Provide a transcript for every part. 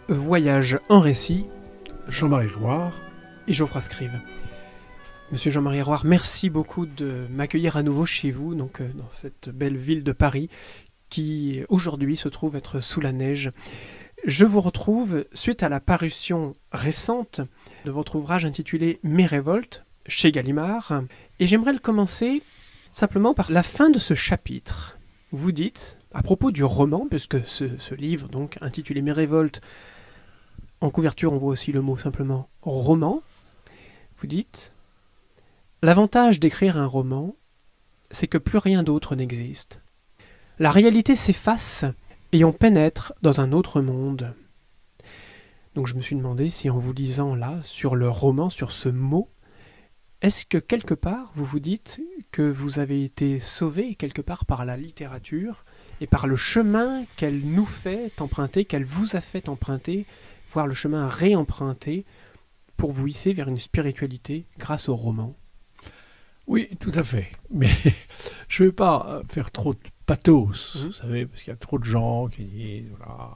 Voyage en récit, Jean-Marie Roire et Geoffroy Scrive. Monsieur Jean-Marie Roire, merci beaucoup de m'accueillir à nouveau chez vous, donc dans cette belle ville de Paris, qui aujourd'hui se trouve être sous la neige. Je vous retrouve suite à la parution récente de votre ouvrage intitulé Mes révoltes, chez Gallimard, et j'aimerais le commencer simplement par la fin de ce chapitre. Vous dites, à propos du roman, puisque ce livre, donc intitulé Mes révoltes, en couverture on voit aussi le mot simplement roman, vous dites « L'avantage d'écrire un roman, c'est que plus rien d'autre n'existe. La réalité s'efface et on pénètre dans un autre monde. » Donc je me suis demandé si en vous lisant là, sur le roman, sur ce mot, est-ce que quelque part vous vous dites que vous avez été sauvé quelque part par la littérature et par le chemin qu'elle nous fait emprunter, qu'elle vous a fait emprunter, voire le chemin à réemprunter pour vous hisser vers une spiritualité grâce au roman? Oui, tout à fait. Mais je ne vais pas faire trop de pathos, vous savez, parce qu'il y a trop de gens qui disent, voilà,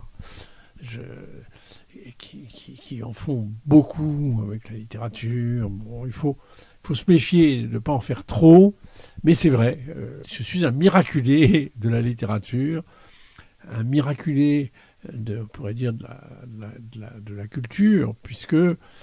qui en font beaucoup avec la littérature. Bon, il faut se méfier de ne pas en faire trop, mais c'est vrai, je suis un miraculé de la littérature, un miraculé, on pourrait dire, de la culture, puisque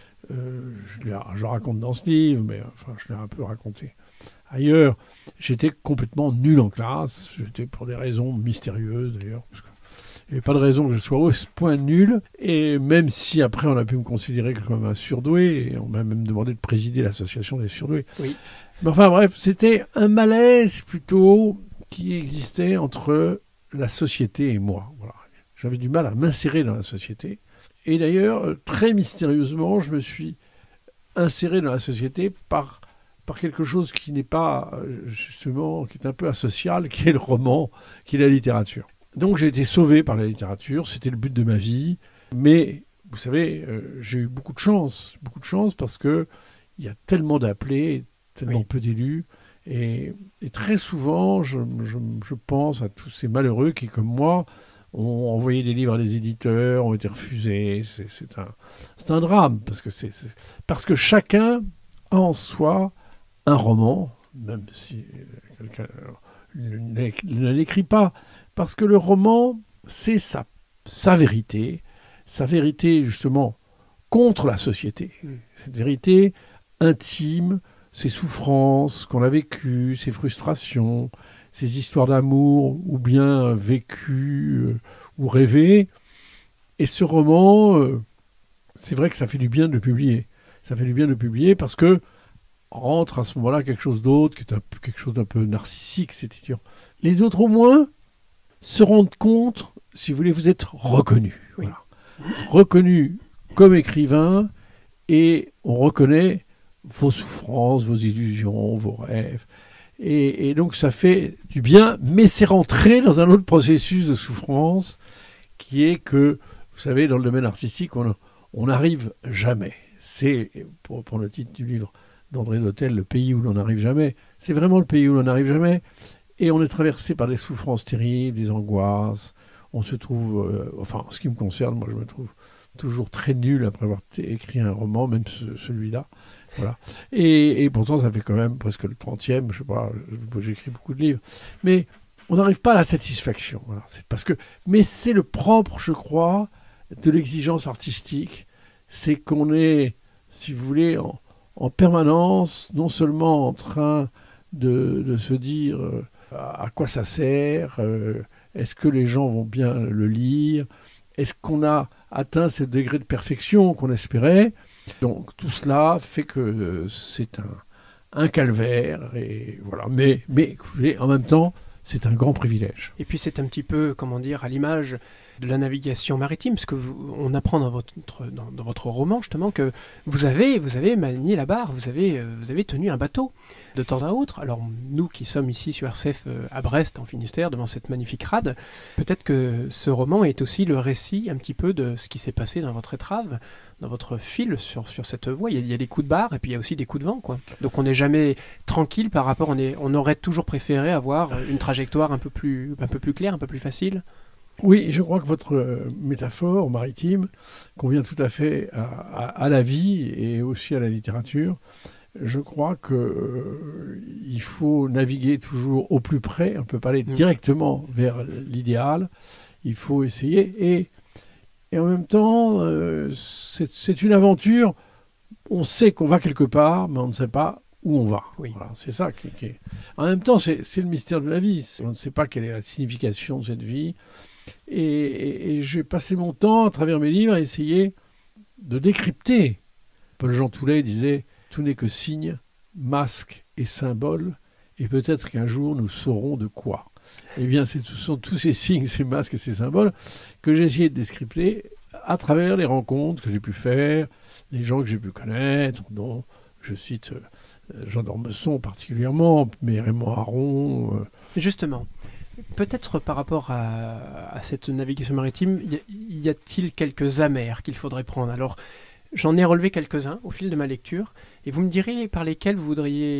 je raconte dans ce livre, mais enfin, je l'ai un peu raconté ailleurs. J'étais complètement nul en classe, j'étais pour des raisons mystérieuses d'ailleurs, parce qu'il n'y avait pas de raison que je sois au point nul, et même si après on a pu me considérer comme un surdoué, et on m'a même demandé de présider l'association des surdoués. Oui. Mais enfin bref, c'était un malaise plutôt qui existait entre la société et moi. Voilà. J'avais du mal à m'insérer dans la société. Et d'ailleurs, très mystérieusement, je me suis inséré dans la société par quelque chose qui n'est pas, justement, qui est un peu asocial, qui est le roman, qui est la littérature. Donc j'ai été sauvé par la littérature, c'était le but de ma vie. Mais, vous savez, j'ai eu beaucoup de chance parce qu'il y a tellement d'appelés, tellement peu d'élus. Et très souvent, je pense à tous ces malheureux qui, comme moi, ont envoyé des livres à des éditeurs, ont été refusés. C'est un drame, parce que chacun a en soi un roman, même si quelqu'un ne l'écrit pas, parce que le roman, c'est sa vérité justement contre la société. Cette vérité intime, ses souffrances qu'on a vécues, ses frustrations, ces histoires d'amour, ou bien vécues ou rêvées. Et ce roman, c'est vrai que ça fait du bien de le publier. Ça fait du bien de le publier parce que rentre à ce moment-là quelque chose d'autre, qui est quelque chose d'un peu narcissique, c'est-à-dire les autres au moins se rendent compte, si vous voulez, vous êtes reconnus. Oui. Voilà. Reconnus comme écrivain, et on reconnaît vos souffrances, vos illusions, vos rêves. Et donc ça fait du bien, mais c'est rentré dans un autre processus de souffrance qui est que, vous savez, dans le domaine artistique, on n'arrive jamais. C'est, pour reprendre le titre du livre d'André Notel, le pays où l'on n'arrive jamais. C'est vraiment le pays où l'on n'arrive jamais. Et on est traversé par des souffrances terribles, des angoisses. On se trouve, enfin, en ce qui me concerne, moi je me trouve toujours très nul après avoir écrit un roman, même celui-là. Voilà. Et pourtant, ça fait quand même presque le 30e, je sais pas, j'écris beaucoup de livres. Mais on n'arrive pas à la satisfaction. Voilà. Mais c'est le propre, je crois, de l'exigence artistique. C'est qu'on est, si vous voulez, en permanence, non seulement en train de se dire à quoi ça sert, est-ce que les gens vont bien le lire, est-ce qu'on a atteint ce degré de perfection qu'on espérait. Donc tout cela fait que c'est un calvaire, et voilà. Mais en même temps, c'est un grand privilège. Et puis c'est un petit peu, comment dire, à l'image de la navigation maritime, parce que on apprend dans votre roman justement que vous avez manié la barre, vous avez tenu un bateau de temps à autre. Alors nous qui sommes ici sur RCF à Brest en Finistère devant cette magnifique rade, peut-être que ce roman est aussi le récit un petit peu de ce qui s'est passé dans votre étrave, dans votre fil sur cette voie. Il y a des coups de barre et puis il y a aussi des coups de vent, quoi. Donc on n'est jamais tranquille par rapport, on aurait toujours préféré avoir une trajectoire un peu plus claire, un peu plus facile. Oui, je crois que votre métaphore maritime convient tout à fait à la vie et aussi à la littérature. Je crois qu'il faut naviguer toujours au plus près, on ne peut pas aller directement vers l'idéal, il faut essayer. Et en même temps, c'est une aventure, on sait qu'on va quelque part, mais on ne sait pas où on va. Oui. Voilà, c'est ça qui est... En même temps, c'est le mystère de la vie, on ne sait pas quelle est la signification de cette vie. Et j'ai passé mon temps, à travers mes livres, à essayer de décrypter. Paul Jean Toulet disait « Tout n'est que signe, masque et symbole, et peut-être qu'un jour nous saurons de quoi ». Eh bien, ce sont tous ces signes, ces masques et ces symboles que j'ai essayé de décrypter à travers les rencontres que j'ai pu faire, les gens que j'ai pu connaître, dont je cite Jean d'Ormesson particulièrement, mais Raymond Aron. Justement, peut-être par rapport à cette navigation maritime, y a-t-il quelques amers qu'il faudrait prendre? Alors, j'en ai relevé quelques-uns au fil de ma lecture, et vous me direz sur lesquels vous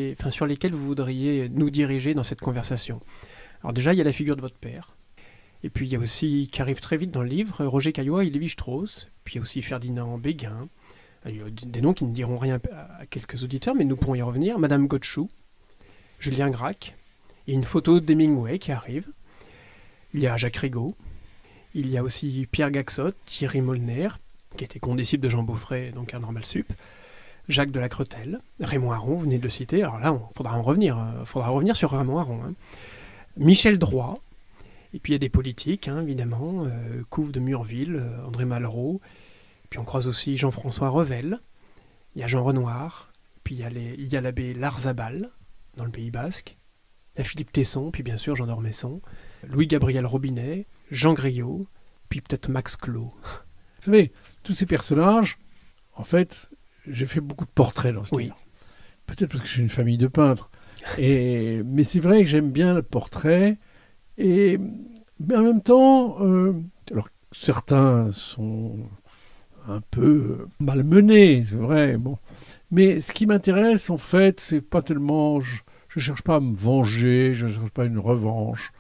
voudriez nous diriger dans cette conversation. Alors déjà, il y a la figure de votre père, et puis il y a aussi, qui arrive très vite dans le livre, Roger Caillois et Lévi-Strauss, puis il y a aussi Ferdinand Béguin, il y a des noms qui ne diront rien à quelques auditeurs, mais nous pourrons y revenir, Madame Godchou, Julien Gracq, et une photo d'Hemingway qui arrive. Il y a Jacques Rigaud, il y a aussi Pierre Gaxotte, Thierry Molner, qui était condisciple de Jean Beaufret, donc un normal sup, Jacques de la Cretelle, Raymond Aron, vous venez de le citer, alors là, il faudra revenir sur Raymond Aron. Michel Droit, et puis il y a des politiques, évidemment, Couve de Murville, André Malraux, puis on croise aussi Jean-François Revel, il y a Jean Renoir, puis il y a l'abbé Larzabal, dans le Pays Basque, il y a Philippe Tesson, puis bien sûr Jean d'Ormesson, Louis-Gabriel Robinet, Jean Griot, puis peut-être Max Clos. Vous savez, tous ces personnages, en fait, j'ai fait beaucoup de portraits dans ce livre. Peut-être parce que je suis une famille de peintres. Mais c'est vrai que j'aime bien le portrait. Mais en même temps, alors certains sont un peu malmenés, c'est vrai. Bon. Mais ce qui m'intéresse, en fait, c'est pas tellement... Je cherche pas à me venger, je cherche pas une revanche,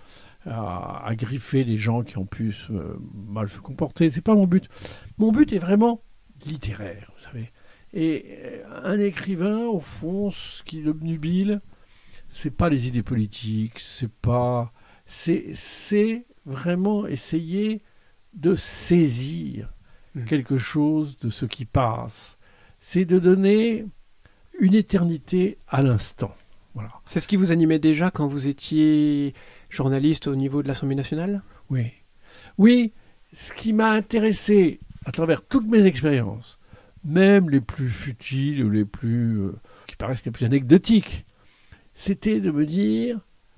à griffer les gens qui ont pu mal se comporter. C'est pas mon but. Mon but est vraiment littéraire, vous savez. Et un écrivain, au fond, ce qui l'obnubile, c'est pas les idées politiques, c'est vraiment essayer de saisir quelque chose de ce qui passe. C'est de donner une éternité à l'instant. Voilà. C'est ce qui vous animait déjà quand vous étiez journaliste au niveau de l'Assemblée nationale ? Oui. Oui, ce qui m'a intéressé à travers toutes mes expériences, même les plus futiles ou les plus qui paraissent les plus anecdotiques, c'était de me dire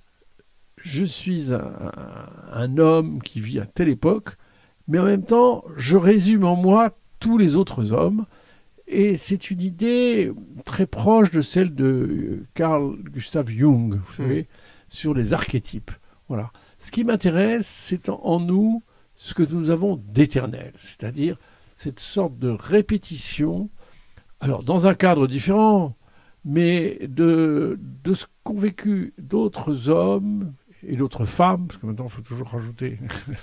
je suis un homme qui vit à telle époque, mais en même temps, je résume en moi tous les autres hommes. Et c'est une idée très proche de celle de Carl Gustav Jung, vous savez, sur les archétypes. Voilà. Ce qui m'intéresse, c'est en nous ce que nous avons d'éternel, c'est-à-dire cette sorte de répétition, alors dans un cadre différent, mais de ce qu'ont vécu d'autres hommes et d'autres femmes, parce que maintenant il faut toujours rajouter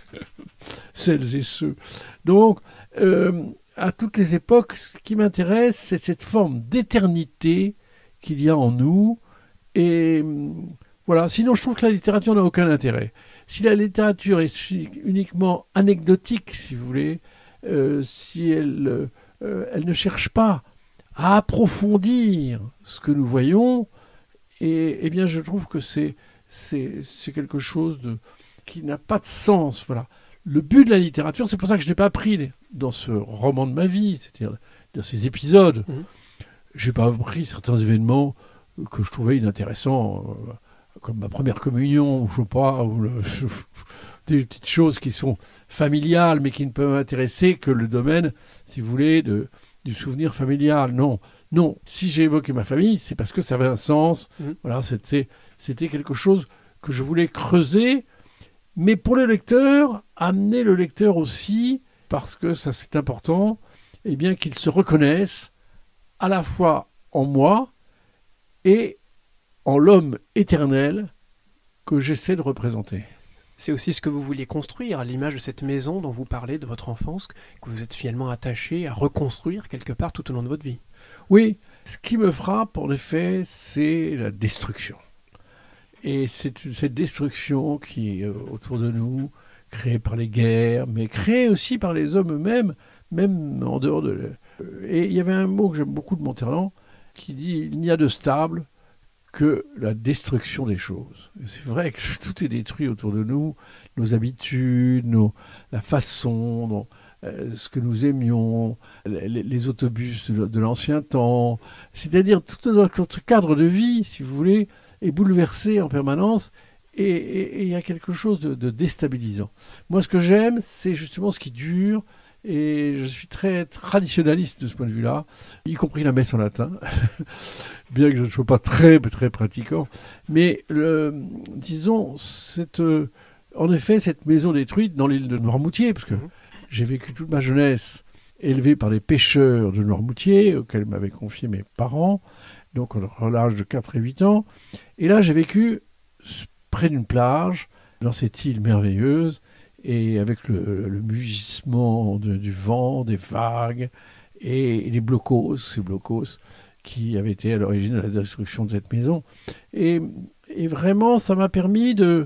celles et ceux. Donc, à toutes les époques, ce qui m'intéresse, c'est cette forme d'éternité qu'il y a en nous. Et voilà, sinon je trouve que la littérature n'a aucun intérêt. Si la littérature est uniquement anecdotique, si vous voulez, si elle ne cherche pas à approfondir ce que nous voyons, eh bien je trouve que c'est quelque chose qui n'a pas de sens. Voilà. Le but de la littérature, c'est pour ça que je n'ai pas pris dans ce roman de ma vie, c'est-à-dire dans ces épisodes, je n'ai pas pris certains événements que je trouvais inintéressants, comme ma première communion, ou je sais pas, ou des petites choses qui sont familiales, mais qui ne peuvent m'intéresser que le domaine, si vous voulez, du souvenir familial. Non, si j'ai évoqué ma famille, c'est parce que ça avait un sens. Voilà, c'était quelque chose que je voulais creuser, mais pour le lecteur, amener le lecteur aussi, parce que ça c'est important, eh bien qu'il se reconnaisse à la fois en moi et en l'homme éternel que j'essaie de représenter. C'est aussi ce que vous vouliez construire, à l'image de cette maison dont vous parlez de votre enfance, que vous êtes finalement attaché à reconstruire quelque part tout au long de votre vie. Oui, ce qui me frappe, en effet, c'est la destruction. Et c'est cette destruction qui est autour de nous, créée par les guerres, mais créée aussi par les hommes eux-mêmes, même en dehors de... Et il y avait un mot que j'aime beaucoup de Monterland, qui dit « Il n'y a de stable que la destruction des choses ». C'est vrai que tout est détruit autour de nous, nos habitudes, la façon, ce que nous aimions, les autobus de l'ancien temps. C'est-à-dire tout notre cadre de vie, si vous voulez, est bouleversé en permanence et il y a quelque chose de déstabilisant. Moi, ce que j'aime, c'est justement ce qui dure et je suis très traditionnaliste de ce point de vue-là, y compris la messe en latin, bien que je ne sois pas très, très pratiquant. Mais disons, en effet, cette maison détruite dans l'île de Noirmoutier, parce que j'ai vécu toute ma jeunesse élevé par les pêcheurs de Noirmoutier, auxquels m'avaient confié mes parents, donc à l'âge de 4 et 8 ans. Et là, j'ai vécu près d'une plage, dans cette île merveilleuse, et avec le mugissement du vent, des vagues, et les ces blocos qui avaient été à l'origine de la destruction de cette maison. Et vraiment, ça m'a permis de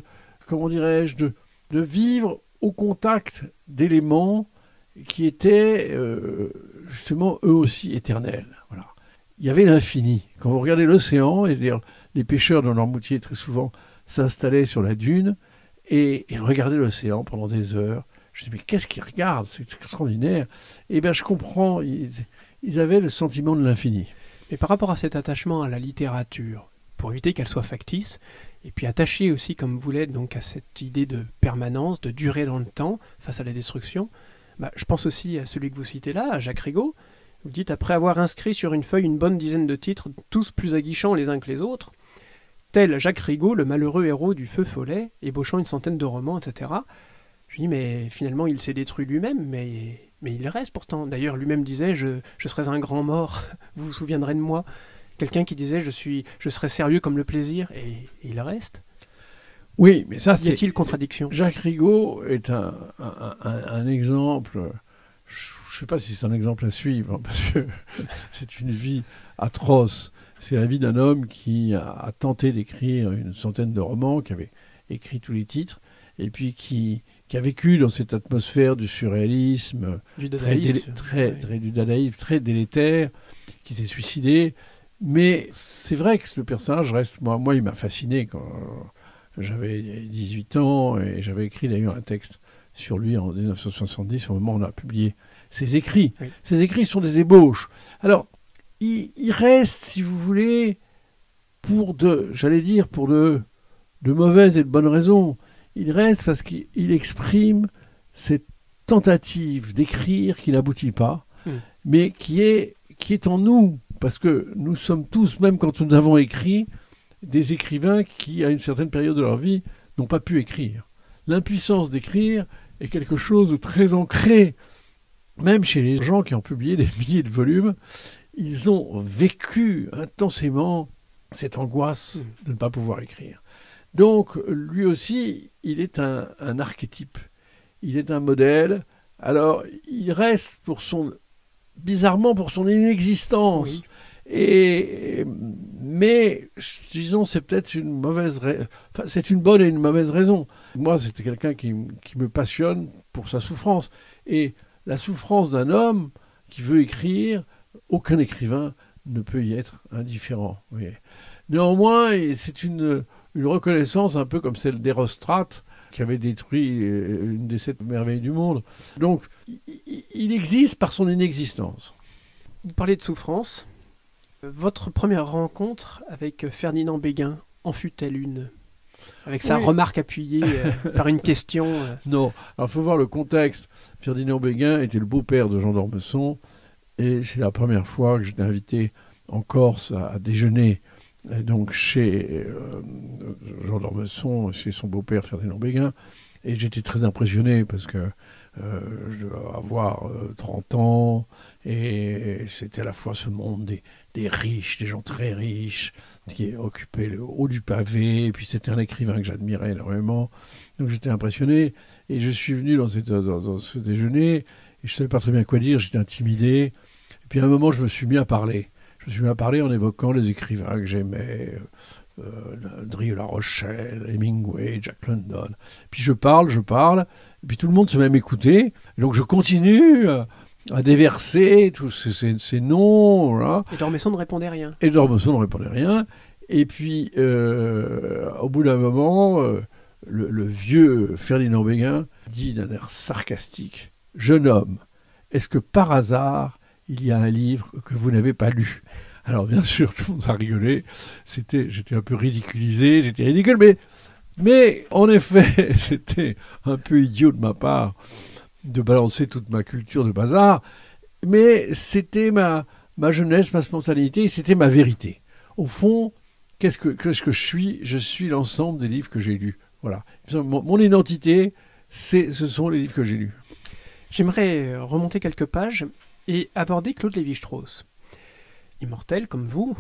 vivre au contact d'éléments qui étaient justement eux aussi éternels. Voilà. Il y avait l'infini. Quand vous regardez l'océan, et les pêcheurs de Noirmoutier très souvent s'installaient sur la dune et regardaient l'océan pendant des heures. Je dis mais qu'est-ce qu'ils regardent? C'est extraordinaire. Et bien je comprends, ils avaient le sentiment de l'infini. Mais par rapport à cet attachement à la littérature, pour éviter qu'elle soit factice, et puis attaché aussi comme vous l'êtes donc à cette idée de permanence, de durée dans le temps face à la destruction, je pense aussi à celui que vous citez là, à Jacques Rigaud. Vous dites, après avoir inscrit sur une feuille une bonne dizaine de titres, tous plus aguichants les uns que les autres, tel Jacques Rigaud, le malheureux héros du feu follet, ébauchant une centaine de romans, etc. Je dis, mais finalement, il s'est détruit lui-même, mais il reste pourtant. D'ailleurs, lui-même disait, je serais un grand mort, vous vous souviendrez de moi. Quelqu'un qui disait, je serais sérieux comme le plaisir, et il reste. Oui, mais ça, y a-t-il contradiction? Jacques Rigaud est un exemple, je ne sais pas si c'est un exemple à suivre, parce que c'est une vie atroce. C'est la vie d'un homme qui a tenté d'écrire une centaine de romans, qui avait écrit tous les titres, et puis qui a vécu dans cette atmosphère du surréalisme, du dadaïsme, du dadaïsme très délétère, qui s'est suicidé. Mais c'est vrai que le personnage reste... Moi, il m'a fasciné quand j'avais 18 ans, et j'avais écrit d'ailleurs un texte sur lui en 1970, au moment où on a publié ses écrits. Oui. Ses écrits sont des ébauches. Alors, il reste, si vous voulez, pour de mauvaises et de bonnes raisons. Il reste parce qu'il exprime cette tentative d'écrire qui n'aboutit pas, mais qui est en nous, parce que nous sommes tous, même quand nous avons écrit, des écrivains qui, à une certaine période de leur vie, n'ont pas pu écrire. L'impuissance d'écrire est quelque chose de très ancré, même chez les gens qui ont publié des milliers de volumes. Ils ont vécu intensément cette angoisse de ne pas pouvoir écrire. Donc, lui aussi, il est un archétype. Il est un modèle. Alors, il reste bizarrement pour son inexistence. Oui. Mais, disons, c'est peut-être une mauvaise... Enfin, c'est une bonne et une mauvaise raison. Moi, c'était quelqu'un qui me passionne pour sa souffrance. Et la souffrance d'un homme qui veut écrire, aucun écrivain ne peut y être indifférent. Oui. Néanmoins, c'est une reconnaissance un peu comme celle d'Hérostrate, qui avait détruit une des 7 merveilles du monde. Donc, il existe par son inexistence. Vous parlez de souffrance. Votre première rencontre avec Ferdinand Béguin, en fut-elle une? Avec sa remarque appuyée par une question. Non, alors il faut voir le contexte. Ferdinand Béguin était le beau-père de Jean d'Ormesson, et c'est la première fois que j'étais invité en Corse à déjeuner donc chez Jean d'Ormesson, chez son beau-père Ferdinand Béguin, et j'étais très impressionné parce que je dois avoir 30 ans, et c'était à la fois ce monde des riches, des gens très riches, qui occupaient le haut du pavé, et puis c'était un écrivain que j'admirais énormément, donc j'étais impressionné, et je suis venu dans ce déjeuner, et je ne savais pas très bien quoi dire, j'étais intimidé, et puis à un moment je me suis mis à parler. Je me suis mis à parler en évoquant les écrivains que j'aimais, Drieu-La Rochelle, Hemingway, Jack London. Puis je parle, et puis tout le monde se met à m'écouter. Et donc je continue à déverser tous ces noms. Voilà. Et d'Ormesson ne répondait rien. Et d'Ormesson ne répondait rien. Et puis, au bout d'un moment, le vieux Ferdinand Béguin dit d'un air sarcastique, « Jeune homme, est-ce que par hasard, il y a un livre que vous n'avez pas lu ?» Alors bien sûr, tout le monde a rigolé. J'étais un peu ridiculisé, j'étais ridicule, mais en effet, c'était un peu idiot de ma part de balancer toute ma culture de bazar, mais c'était ma jeunesse, ma spontanéité, c'était ma vérité. Au fond, qu'est-ce que je suis ? Je suis l'ensemble des livres que j'ai lus. Voilà. Mon identité, ce sont les livres que j'ai lus. J'aimerais remonter quelques pages et aborder Claude Lévi-Strauss. Immortel comme vous,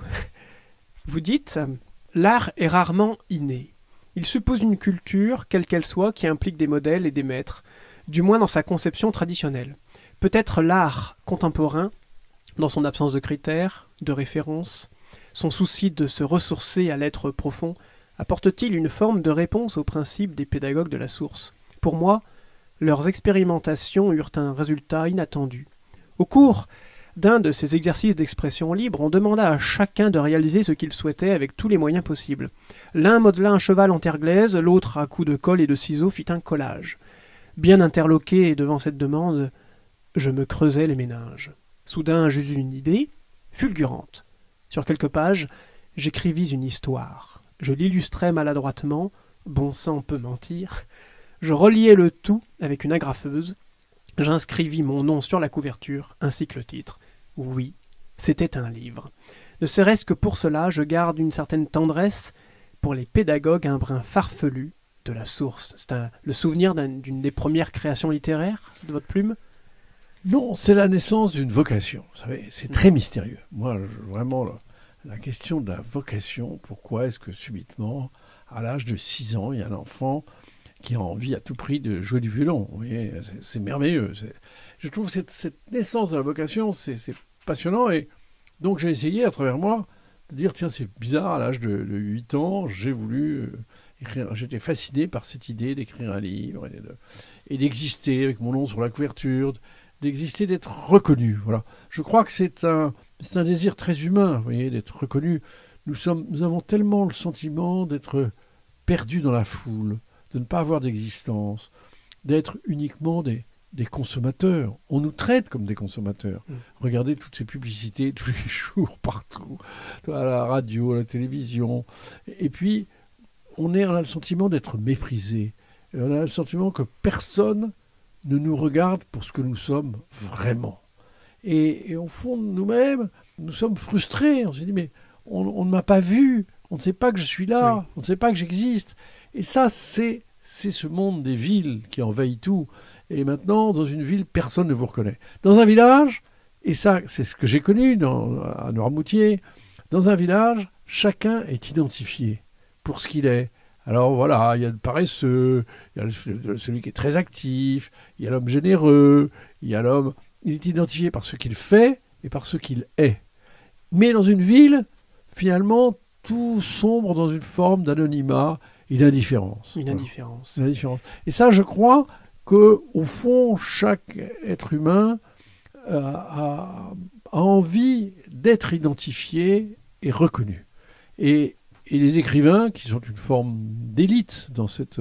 vous dites « L'art est rarement inné. Il suppose une culture, quelle qu'elle soit, qui implique des modèles et des maîtres, du moins dans sa conception traditionnelle. Peut-être l'art contemporain, dans son absence de critères, de références, son souci de se ressourcer à l'être profond, apporte-t-il une forme de réponse aux principes des pédagogues de la source. Pour moi, leurs expérimentations eurent un résultat inattendu. Au cours d'un de ces exercices d'expression libre, on demanda à chacun de réaliser ce qu'il souhaitait avec tous les moyens possibles. L'un modela un cheval en terre glaise, l'autre, à coups de colle et de ciseaux, fit un collage. Bien interloqué devant cette demande, je me creusais les méninges. Soudain, j'eus une idée, fulgurante. Sur quelques pages, j'écrivis une histoire. Je l'illustrais maladroitement, bon sang peut mentir. Je reliai le tout avec une agrafeuse. J'inscrivis mon nom sur la couverture, ainsi que le titre. Oui, c'était un livre. Ne serait-ce que pour cela, je garde une certaine tendresse pour les pédagogues un brin farfelu de la source. C'est le souvenir d'une des premières créations littéraires de votre plume ? Non, c'est la naissance d'une vocation. Vous savez, c'est très mystérieux. Moi, vraiment, la question de la vocation, pourquoi est-ce que subitement, à l'âge de 6 ans, il y a un enfant qui a envie à tout prix de jouer du violon. Vous voyez, c'est merveilleux. Je trouve cette naissance de la vocation, c'est passionnant. Et donc j'ai essayé à travers moi de dire, tiens, c'est bizarre, à l'âge de 8 ans, j'ai voulu écrire. J'étais fasciné par cette idée d'écrire un livre et d'exister avec mon nom sur la couverture, d'exister, d'être reconnu. Voilà. Je crois que c'est un désir très humain, vous voyez, d'être reconnu. Nous avons tellement le sentiment d'être perdus dans la foule, de ne pas avoir d'existence, d'être uniquement des consommateurs. On nous traite comme des consommateurs. Regardez toutes ces publicités tous les jours, partout, à la radio, à la télévision. Et puis, on a le sentiment d'être méprisé. Et on a le sentiment que personne ne nous regarde pour ce que nous sommes vraiment. Et au fond de nous-mêmes, nous sommes frustrés. On se dit, mais on ne m'a pas vu, on ne sait pas que je suis là, oui. On ne sait pas que j'existe. Et ça, c'est ce monde des villes qui envahit tout. Et maintenant, dans une ville, personne ne vous reconnaît. Dans un village, et ça, c'est ce que j'ai connu à Noirmoutier, dans un village, chacun est identifié pour ce qu'il est. Alors voilà, il y a le paresseux, il y a celui qui est très actif, il y a l'homme généreux, il y a l'homme... Il est identifié par ce qu'il fait et par ce qu'il est. Mais dans une ville, finalement, tout sombre dans une forme d'anonymat et d'indifférence. Une indifférence. Voilà. Une indifférence. Et ça, je crois qu'au fond, chaque être humain a envie d'être identifié et reconnu. Et les écrivains, qui sont une forme d'élite dans cette...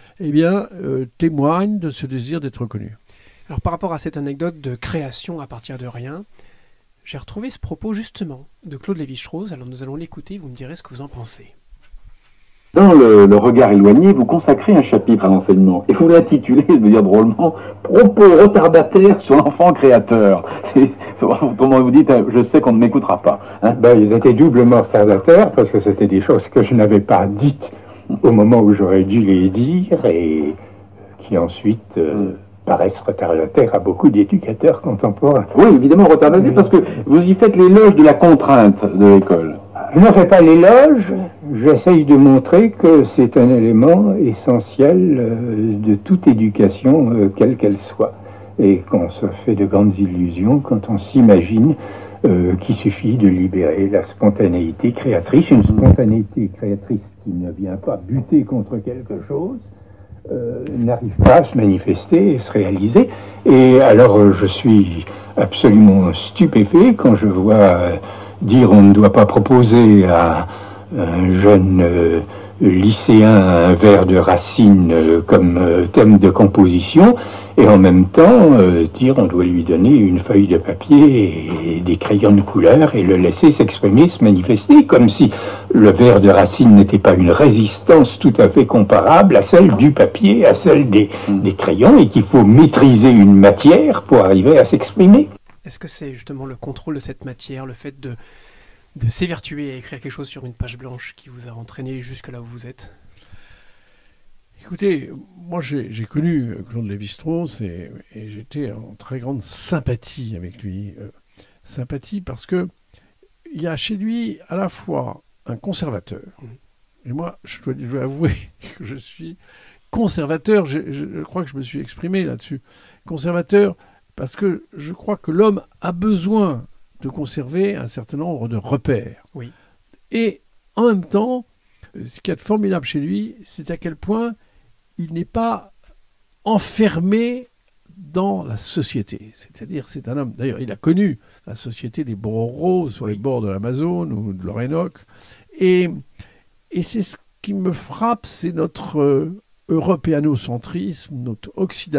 témoignent de ce désir d'être reconnus. Alors par rapport à cette anecdote de création à partir de rien, j'ai retrouvé ce propos justement de Claude Lévi-Strauss. Alors nous allons l'écouter, vous me direz ce que vous en pensez. Dans le regard éloigné, vous consacrez un chapitre à l'enseignement et vous l'intitulez, je veux dire drôlement, Propos retardataires sur l'enfant créateur. Autrement vous dites, je sais qu'on ne m'écoutera pas. Hein. Ils étaient doublement retardataires parce que c'était des choses que je n'avais pas dites au moment où j'aurais dû les dire et qui ensuite paraissent retardataires à beaucoup d'éducateurs contemporains. Oui, évidemment retardataires, parce que vous y faites l'éloge de la contrainte de l'école. Je n'en fais pas l'éloge, j'essaye de montrer que c'est un élément essentiel de toute éducation, quelle qu'elle soit. Et qu'on se fait de grandes illusions quand on s'imagine qu'il suffit de libérer la spontanéité créatrice, une spontanéité créatrice qui ne vient pas buter contre quelque chose, n'arrive pas à se manifester et se réaliser. Et alors je suis absolument stupéfait quand je vois dire on ne doit pas proposer à un jeune lycéen un vers de Racine comme thème de composition, et en même temps dire on doit lui donner une feuille de papier et des crayons de couleur et le laisser s'exprimer, se manifester, comme si le vers de Racine n'était pas une résistance tout à fait comparable à celle du papier, à celle des crayons, et qu'il faut maîtriser une matière pour arriver à s'exprimer. Est-ce que c'est justement le contrôle de cette matière, le fait de s'évertuer à écrire quelque chose sur une page blanche qui vous a entraîné jusque là où vous êtes? Écoutez, moi j'ai connu Claude Lévi-Strauss et j'étais en très grande sympathie avec lui. Sympathie parce que il y a chez lui à la fois un conservateur, et moi je dois avouer que je suis conservateur, je crois que je me suis exprimé là-dessus. Conservateur parce que je crois que l'homme a besoin de conserver un certain nombre de repères. Oui. Et en même temps, ce qui est formidable chez lui, c'est à quel point il n'est pas enfermé dans la société. C'est-à-dire, c'est un homme... D'ailleurs, il a connu la société des Bororo sur les bords de l'Amazone ou de l'Orénoque. Et c'est ce qui me frappe, c'est notre européanocentrisme, notre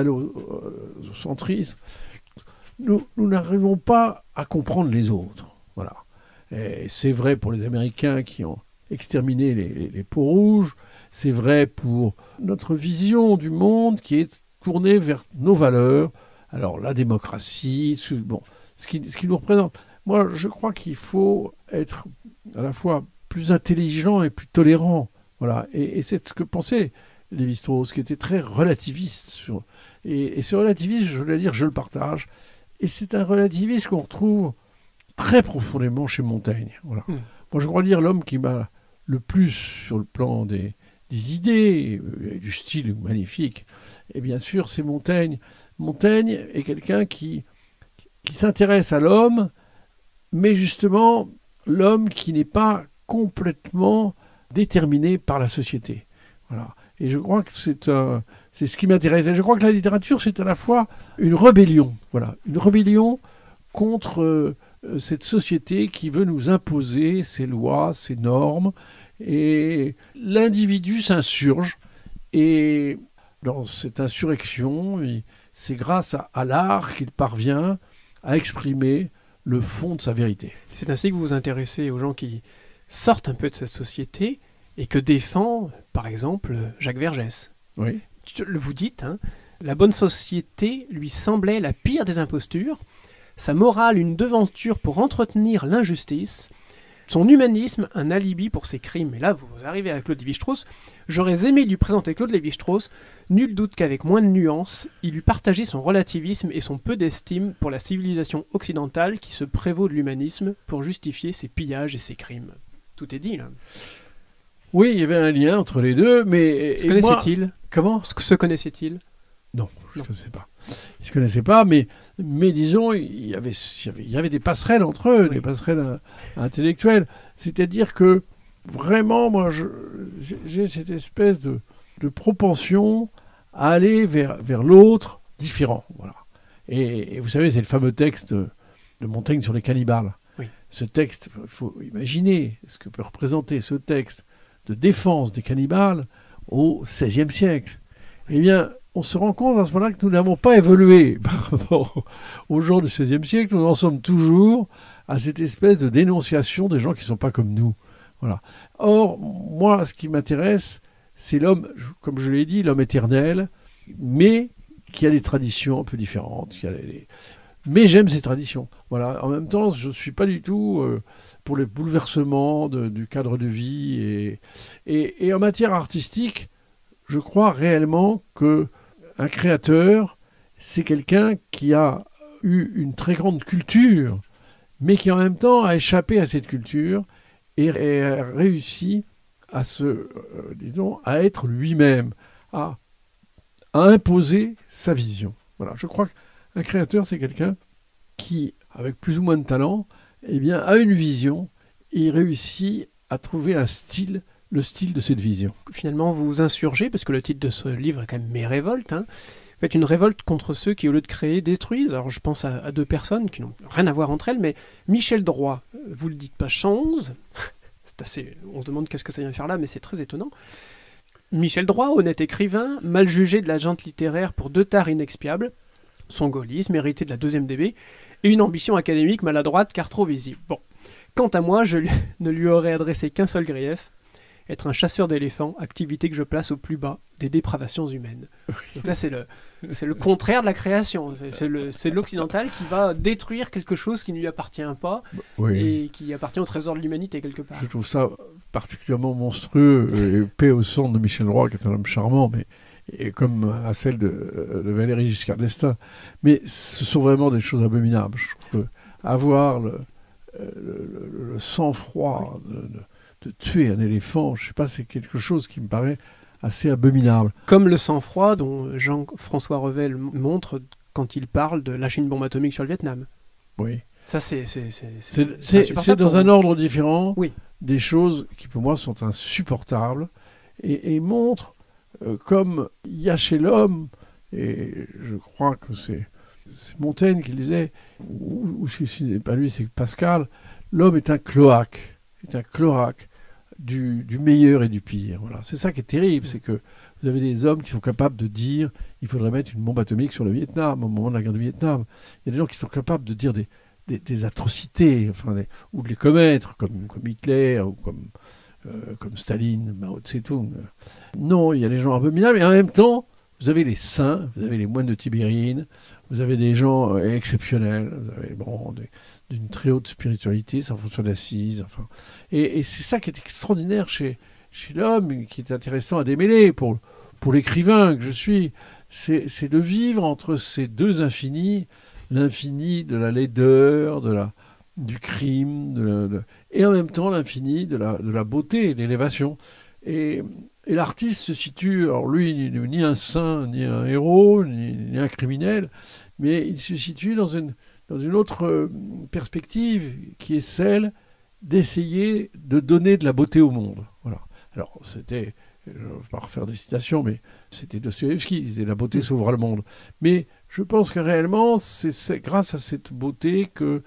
occidentalocentrisme. Nous n'arrivons pas à comprendre les autres. Voilà. Et c'est vrai pour les Américains qui ont exterminé les peaux rouges. C'est vrai pour notre vision du monde qui est tournée vers nos valeurs. Alors la démocratie, ce qui nous représente. Moi, je crois qu'il faut être à la fois plus intelligent et plus tolérant. Voilà. Et c'est ce que pensait Lévi-Strauss, qui était très relativiste. Et ce relativisme, je voulais dire, je le partage. Et c'est un relativisme qu'on retrouve très profondément chez Montaigne. Voilà. Moi, je crois dire l'homme qui m'a le plus sur le plan des idées, du style magnifique, et bien sûr, c'est Montaigne. Montaigne est quelqu'un qui s'intéresse à l'homme, mais justement, l'homme qui n'est pas complètement déterminé par la société. Voilà. Et je crois que c'est ce qui m'intéresse. Et je crois que la littérature, c'est à la fois une rébellion. Voilà, une rébellion contre cette société qui veut nous imposer ses lois, ses normes. Et l'individu s'insurge. Et dans cette insurrection, c'est grâce à l'art qu'il parvient à exprimer le fond de sa vérité. C'est ainsi que vous vous intéressez aux gens qui sortent un peu de cette société et que défend, par exemple, Jacques Vergès. Oui. Vous dites, la bonne société lui semblait la pire des impostures, sa morale une devanture pour entretenir l'injustice, son humanisme un alibi pour ses crimes. Et là, vous arrivez à Claude Lévi-Strauss. J'aurais aimé lui présenter Claude Lévi-Strauss. Nul doute qu'avec moins de nuances, il eût partagé son relativisme et son peu d'estime pour la civilisation occidentale qui se prévaut de l'humanisme pour justifier ses pillages et ses crimes. Tout est dit, là. Oui, il y avait un lien entre les deux, mais... Se connaissait-il ? Comment ? Se connaissait-il ? Non, je ne connaissais pas. Ils ne se connaissaient pas, mais disons, il y avait des passerelles entre eux, des passerelles intellectuelles. C'est-à-dire que, vraiment, moi, j'ai cette espèce de propension à aller vers l'autre différent. Voilà. Et vous savez, c'est le fameux texte de Montaigne sur les cannibales. Oui. Ce texte, il faut imaginer ce que peut représenter ce texte de défense des cannibales au XVIe siècle. Eh bien, on se rend compte à ce moment-là que nous n'avons pas évolué par rapport aux gens du XVIe siècle. Nous en sommes toujours à cette espèce de dénonciation des gens qui ne sont pas comme nous. Voilà. Or, moi, ce qui m'intéresse, c'est l'homme, comme je l'ai dit, l'homme éternel, mais qui a des traditions un peu différentes. Mais j'aime ces traditions. Voilà. En même temps, je ne suis pas du tout pour les bouleversements du cadre de vie. Et en matière artistique, je crois réellement qu'un créateur, c'est quelqu'un qui a eu une très grande culture, mais qui en même temps a échappé à cette culture et a réussi à à être lui-même, à imposer sa vision. Voilà, je crois qu'un créateur, c'est quelqu'un qui, avec plus ou moins de talent, eh bien, a une vision et réussit à trouver un style, le style de cette vision. Finalement, vous vous insurgez, parce que le titre de ce livre est quand même Mes révoltes. Vous faites une révolte contre ceux qui, au lieu de créer, détruisent. Alors je pense à deux personnes qui n'ont rien à voir entre elles, mais Michel Droit, vous le dites pas, Chanze, on se demande qu'est-ce que ça vient faire là, mais c'est très étonnant. Michel Droit, honnête écrivain, mal jugé de la gente littéraire pour 2 tares inexpiables, son gaullisme, hérité de la 2e DB, et une ambition académique maladroite car trop visible. Bon, quant à moi, je ne lui aurais adressé qu'un seul grief, être un chasseur d'éléphants, activité que je place au plus bas des dépravations humaines. Donc là, c'est le contraire de la création. C'est l'occidental qui va détruire quelque chose qui ne lui appartient pas et qui appartient au trésor de l'humanité quelque part. Je trouve ça particulièrement monstrueux, et paix au sang de Michel Droit, qui est un homme charmant, mais et comme à celle de Valéry Giscard d'Estaing. Mais ce sont vraiment des choses abominables. Je trouve qu'avoir le sang-froid de tuer un éléphant, je ne sais pas, c'est quelque chose qui me paraît assez abominable. Comme le sang-froid dont Jean-François Revel montre quand il parle de lâcher une bombe atomique sur le Vietnam. Oui. Ça, c'est dans un ordre différent, oui, des choses qui pour moi sont insupportables et montrent comme il y a chez l'homme, et je crois que c'est Montaigne qui le disait, ou si ce n'est pas lui, c'est Pascal, l'homme est un cloaque du meilleur et du pire. Voilà. C'est ça qui est terrible, c'est que vous avez des hommes qui sont capables de dire il faudrait mettre une bombe atomique sur le Vietnam au moment de la guerre du Vietnam. Il y a des gens qui sont capables de dire des atrocités, ou de les commettre, comme Hitler, ou comme Staline, Mao Tse-tung. Non, il y a des gens abominables, et en même temps, vous avez les saints, vous avez les moines de Tibérine, vous avez des gens exceptionnels, vous avez d'une très haute spiritualité, Saint François d'Assise, et c'est ça qui est extraordinaire chez l'homme, qui est intéressant à démêler pour l'écrivain que je suis, c'est de vivre entre ces deux infinis, l'infini de la laideur, du crime, et en même temps l'infini de la beauté, de l'élévation. Et l'artiste se situe, alors lui, ni un saint, ni un héros, ni un criminel, mais il se situe dans une autre perspective qui est celle d'essayer de donner de la beauté au monde. Voilà. Alors, je ne vais pas refaire des citations, mais c'était Dostoïevski, il disait « la beauté sauvera le monde ». Mais je pense que réellement, c'est grâce à cette beauté que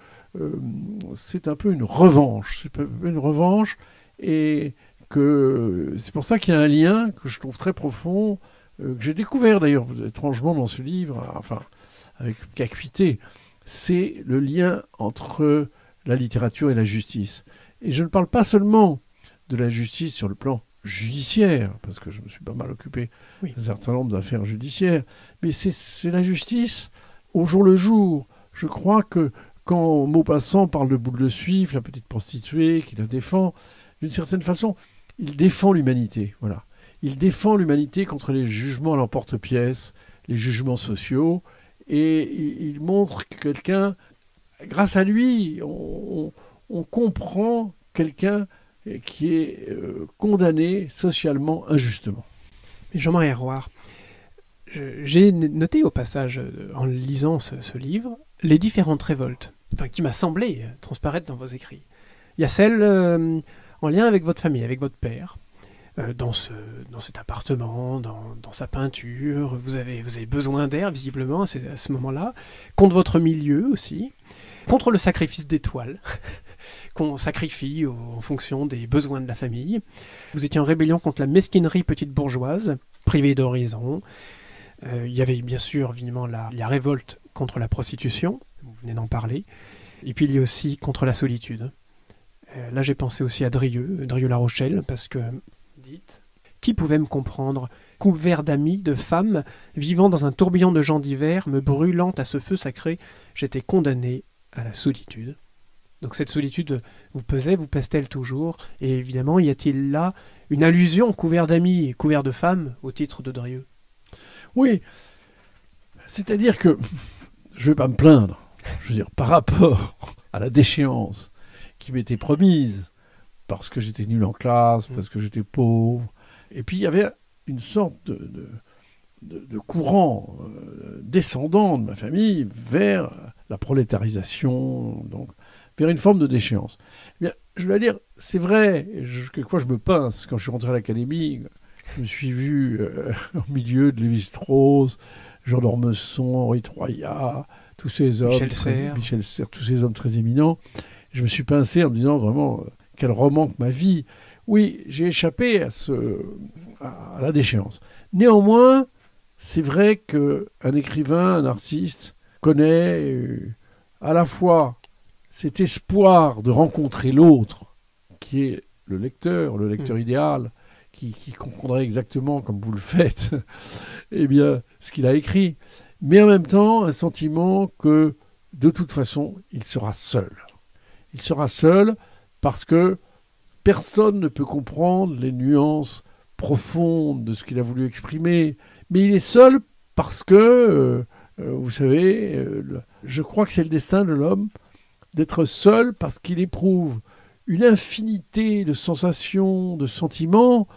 c'est un peu une revanche. C'est une revanche, et que c'est pour ça qu'il y a un lien que je trouve très profond, que j'ai découvert d'ailleurs étrangement dans ce livre, avec acuité. C'est le lien entre la littérature et la justice. Et je ne parle pas seulement de la justice sur le plan judiciaire, parce que je me suis pas mal occupé d'un certain nombre d'affaires judiciaires, mais c'est la justice au jour le jour. Je crois que quand Maupassant parle de Boule de Suif, la petite prostituée qui la défend, d'une certaine façon, il défend l'humanité. Voilà. Il défend l'humanité contre les jugements à l'emporte-pièce, les jugements sociaux, et il montre que quelqu'un, grâce à lui, on comprend quelqu'un qui est condamné socialement injustement. Mais Jean-Marie Roire, j'ai noté au passage, en lisant ce livre, les différentes révoltes, qui m'a semblé transparaître dans vos écrits. Il y a celle en lien avec votre famille, avec votre père, dans cet appartement, dans sa peinture. Vous avez besoin d'air, visiblement, à ce moment-là. Contre votre milieu aussi. Contre le sacrifice d'étoiles, qu'on sacrifie en fonction des besoins de la famille. Vous étiez en rébellion contre la mesquinerie petite bourgeoise, privée d'horizon. Il y avait bien sûr, évidemment, la révolte contre la prostitution, vous venez d'en parler. Et puis il y a aussi contre la solitude. Là, j'ai pensé aussi à Drieux La Rochelle, parce que, dites, qui pouvait me comprendre, couvert d'amis, de femmes, vivant dans un tourbillon de gens divers, me brûlant à ce feu sacré, j'étais condamné à la solitude. Donc cette solitude vous pèse-t-elle toujours? Et évidemment, y a-t-il là une allusion, couvert d'amis et couvert de femmes, au titre de Drieux? Oui. C'est-à-dire que je ne vais pas me plaindre. Je veux dire, par rapport à la déchéance qui m'était promise, parce que j'étais nul en classe, parce que j'étais pauvre. Et puis il y avait une sorte de courant descendant de ma famille vers la prolétarisation, donc vers une forme de déchéance. Eh bien, je dois dire, c'est vrai, quelquefois je me pince, quand je suis rentré à l'académie, je me suis vu au milieu de Lévi-Strauss, Jean d'Ormesson, Henri Troyat, tous ces hommes, Michel Serres, tous ces hommes très éminents. Je me suis pincé en me disant vraiment, quel roman que ma vie. Oui, j'ai échappé à la déchéance. Néanmoins, c'est vrai qu'un écrivain, un artiste, connaît à la fois cet espoir de rencontrer l'autre, qui est le lecteur idéal, qui comprendrait exactement, comme vous le faites, eh bien, ce qu'il a écrit, mais en même temps, un sentiment que, de toute façon, il sera seul. Il sera seul parce que personne ne peut comprendre les nuances profondes de ce qu'il a voulu exprimer, mais il est seul parce que, vous savez, je crois que c'est le destin de l'homme d'être seul parce qu'il éprouve une infinité de sensations, de sentiments,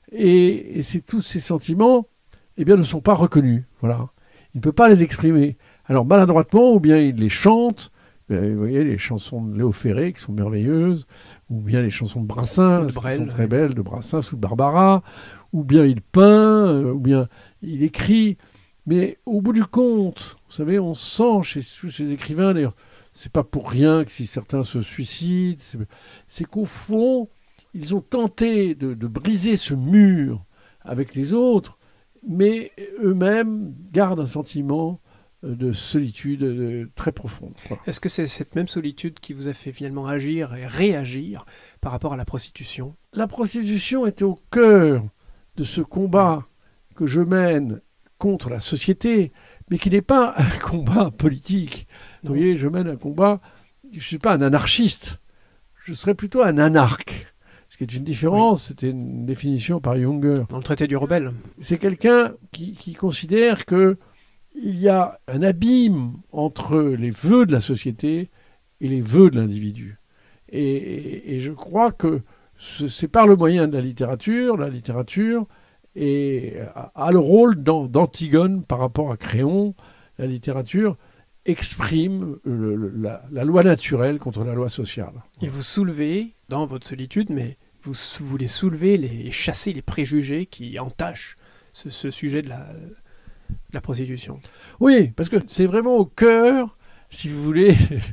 et tous ces sentiments eh bien, ne sont pas reconnus. Voilà. Il ne peut pas les exprimer. Alors maladroitement, ou bien il les chante, vous voyez les chansons de Léo Ferré qui sont merveilleuses, ou bien les chansons de Brassens qui sont très belles, de Brassens ou de Barbara, ou bien il peint, ou bien il écrit. Mais au bout du compte, vous savez, on sent chez tous ces écrivains, d'ailleurs, c'est pas pour rien que si certains se suicident, c'est qu'au fond, ils ont tenté de briser ce mur avec les autres, mais eux-mêmes gardent un sentiment de solitude très profonde. Voilà. Est-ce que c'est cette même solitude qui vous a fait finalement agir et réagir par rapport à la prostitution ? La prostitution était au cœur de ce combat que je mène contre la société, mais qui n'est pas un combat politique. Non. Vous voyez, je mène un combat, je ne suis pas un anarchiste, je serais plutôt un anarque. Ce qui est une différence, oui. C'était une définition par Junger. Dans le traité du rebelle. C'est quelqu'un qui considère qu'il y a un abîme entre les vœux de la société et les vœux de l'individu. Et je crois que c'est par le moyen de la littérature a le rôle d'Antigone par rapport à Créon. La littérature exprime la loi naturelle contre la loi sociale. Et vous soulevez, dans votre solitude, mais vous voulez soulever et chasser les préjugés qui entachent ce sujet de la prostitution. Oui, parce que c'est vraiment au cœur, si vous voulez,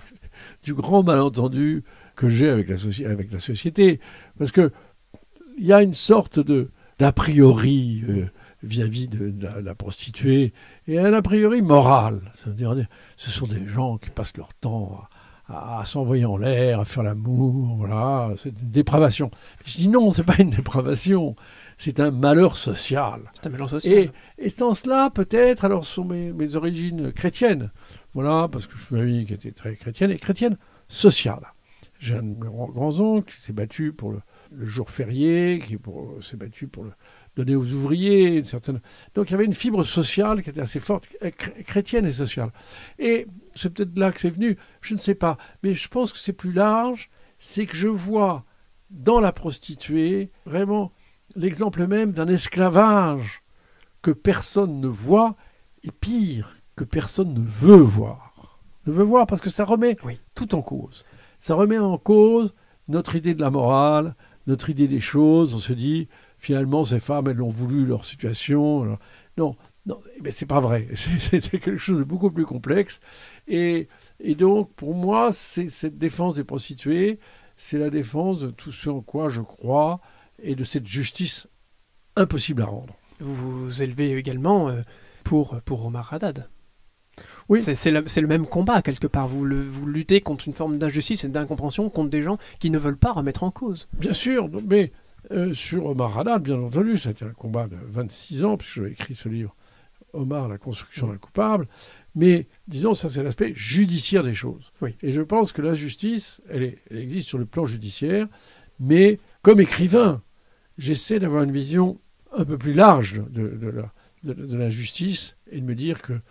du grand malentendu que j'ai avec la société. Parce qu'il y a une sorte d'a priori vis-à-vis de la prostituée, et un a priori moral. C'est-à-dire, ce sont des gens qui passent leur temps à s'envoyer en l'air, à faire l'amour, voilà, c'est une dépravation. Je dis non, c'est pas une dépravation, c'est un malheur social. C'est un malheur social. Et dans cela, peut-être, alors, sont mes origines chrétiennes. Voilà, parce que je suis une famille qui était très chrétienne, et chrétienne sociale. J'ai un grand-oncle qui s'est battu pour le jour férié, qui s'est battu pour le donner aux ouvriers. Donc il y avait une fibre sociale qui était assez forte, chrétienne et sociale. Et c'est peut-être là que c'est venu, je ne sais pas. Mais je pense que c'est plus large, c'est que je vois dans la prostituée vraiment l'exemple même d'un esclavage que personne ne voit, et pire, que personne ne veut voir. Ne veut voir parce que ça remet tout en cause. Ça remet en cause notre idée de la morale, notre idée des choses. On se dit, finalement, ces femmes, elles l'ont voulu, leur situation. Alors, non, mais c'est pas vrai. C'était quelque chose de beaucoup plus complexe. Et donc, pour moi, c'est cette défense des prostituées, c'est la défense de tout ce en quoi je crois et de cette justice impossible à rendre. Vous vous élevez également pour Omar Haddad. Oui. C'est le même combat, quelque part. Vous luttez contre une forme d'injustice et d'incompréhension, contre des gens qui ne veulent pas remettre en cause. Bien sûr, mais sur Omar Haddad, bien entendu, c'était un combat de 26 ans, puisque j'avais écrit ce livre, Omar, la construction d'un coupable. Mais, disons, ça c'est l'aspect judiciaire des choses. Oui. Et je pense que la justice, elle existe sur le plan judiciaire, mais comme écrivain, j'essaie d'avoir une vision un peu plus large de la justice et de me dire que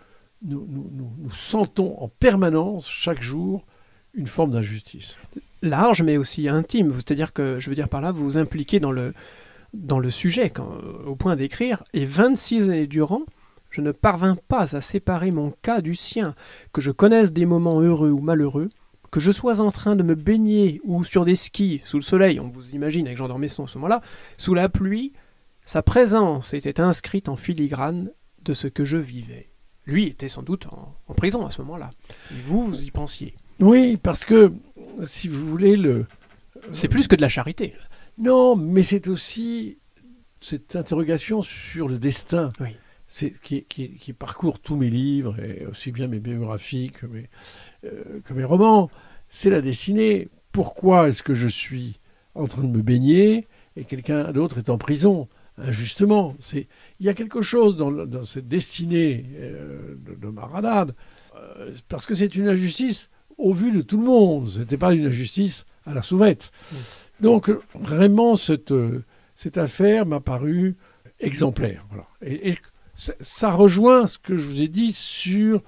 nous sentons en permanence, chaque jour, une forme d'injustice. Large, mais aussi intime. C'est-à-dire que, je veux dire par là, vous vous impliquez dans le sujet, au point d'écrire, et 26 années durant, je ne parvins pas à séparer mon cas du sien, que je connaisse des moments heureux ou malheureux, que je sois en train de me baigner ou sur des skis, sous le soleil, on vous imagine avec Jean d'Ormesson à ce moment-là, sous la pluie, sa présence était inscrite en filigrane de ce que je vivais. Lui était sans doute en prison à ce moment-là. Et vous y pensiez. Oui, parce que, si vous voulez, c'est plus que de la charité. Non, mais c'est aussi cette interrogation sur le destin. Oui. Qui parcourt tous mes livres, et aussi bien mes biographies que mes romans. C'est la destinée. Pourquoi est-ce que je suis en train de me baigner et quelqu'un d'autre est en prison, injustement? Il y a quelque chose dans cette destinée de Maradade, parce que c'est une injustice au vu de tout le monde. Ce n'était pas une injustice à la sauvette. Oui. Donc, vraiment, cette affaire m'a paru exemplaire. Voilà. Et ça rejoint ce que je vous ai dit sur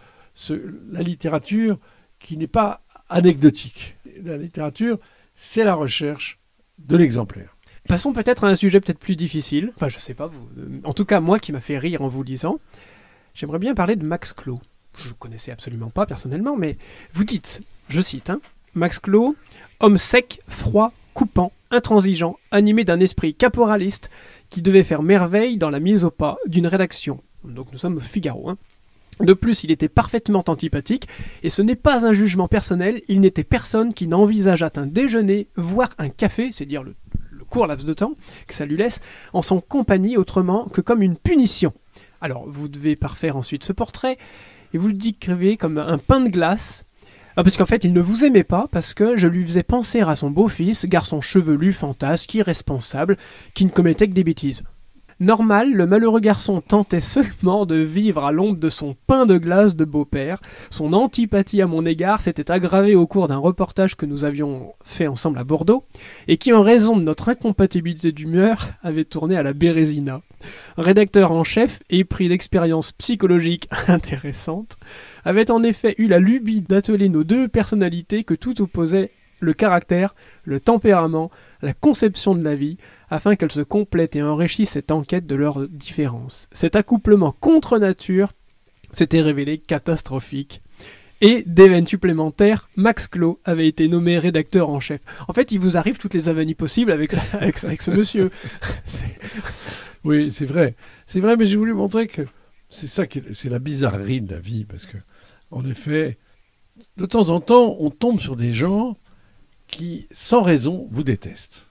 la littérature qui n'est pas anecdotique. La littérature, c'est la recherche de l'exemplaire. Passons peut-être à un sujet peut-être plus difficile. Enfin, je sais pas, vous. En tout cas, moi qui m'a fait rire en vous lisant, j'aimerais bien parler de Max Clos. Je ne le connaissais absolument pas personnellement, mais vous dites, je cite, Max Clos, homme sec, froid, coupant, intransigeant, animé d'un esprit caporaliste qui devait faire merveille dans la mise au pas d'une rédaction. Donc nous sommes au Figaro. De plus, il était parfaitement antipathique, et ce n'est pas un jugement personnel, il n'était personne qui n'envisageât un déjeuner, voire un café, c'est dire le court laps de temps que ça lui laisse, en son compagnie autrement que comme une punition. Alors, vous devez parfaire ensuite ce portrait, et vous le décrivez comme un pain de glace, parce qu'en fait, il ne vous aimait pas, parce que je lui faisais penser à son beau-fils, garçon chevelu, fantasque, irresponsable, qui ne commettait que des bêtises. Normal, le malheureux garçon tentait seulement de vivre à l'ombre de son pain de glace de beau-père. Son antipathie à mon égard s'était aggravée au cours d'un reportage que nous avions fait ensemble à Bordeaux, et qui, en raison de notre incompatibilité d'humeur, avait tourné à la Bérésina. Rédacteur en chef, épris d'expériences psychologiques intéressantes, avait en effet eu la lubie d'atteler nos deux personnalités que tout opposait, le caractère, le tempérament, la conception de la vie, afin qu'elles se complètent et enrichissent cette enquête de leurs différences. Cet accouplement contre nature s'était révélé catastrophique. Et, d'événements supplémentaires, Max Clos avait été nommé rédacteur en chef. En fait, il vous arrive toutes les avenies possibles avec ce monsieur. Oui, c'est vrai. C'est vrai, mais j'ai voulu montrer que c'est la bizarrerie de la vie, parce que, en effet, de temps en temps, on tombe sur des gens qui, sans raison, vous détestent.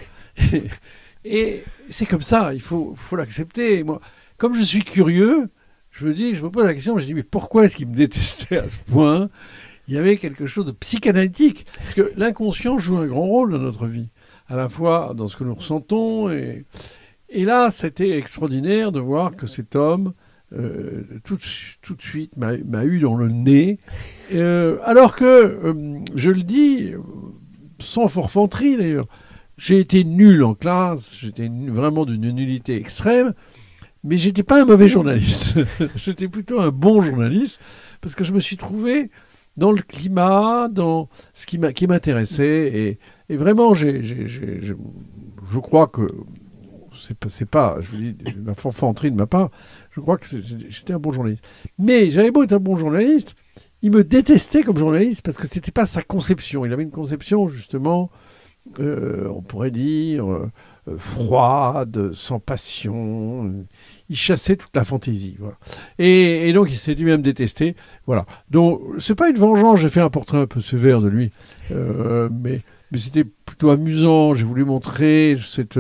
Et c'est comme ça, il faut l'accepter. Moi, comme je suis curieux, je me pose la question, je me dis, mais pourquoi est-ce qu'il me détestait à ce point? Il y avait quelque chose de psychanalytique, parce que l'inconscient joue un grand rôle dans notre vie, à la fois dans ce que nous ressentons, et là, c'était extraordinaire de voir que cet homme, tout de suite, m'a eu dans le nez, alors que, je le dis, sans forfanterie d'ailleurs, j'ai été nul en classe, j'étais vraiment d'une nullité extrême, mais j'étais pas un mauvais journaliste. J'étais plutôt un bon journaliste, parce que je me suis trouvé dans le climat, dans ce qui m'intéressait, et vraiment, je crois que c'est pas, je vous dis, la forfanterie de ma part, je crois que j'étais un bon journaliste. Mais j'avais beau être un bon journaliste, il me détestait comme journaliste, parce que c'était pas sa conception. Il avait une conception, justement, on pourrait dire, froide, sans passion. Il chassait toute la fantaisie. Voilà. Et donc, il s'est lui-même détesté. Voilà. Donc, c'est pas une vengeance. J'ai fait un portrait un peu sévère de lui. Mais c'était plutôt amusant. J'ai voulu montrer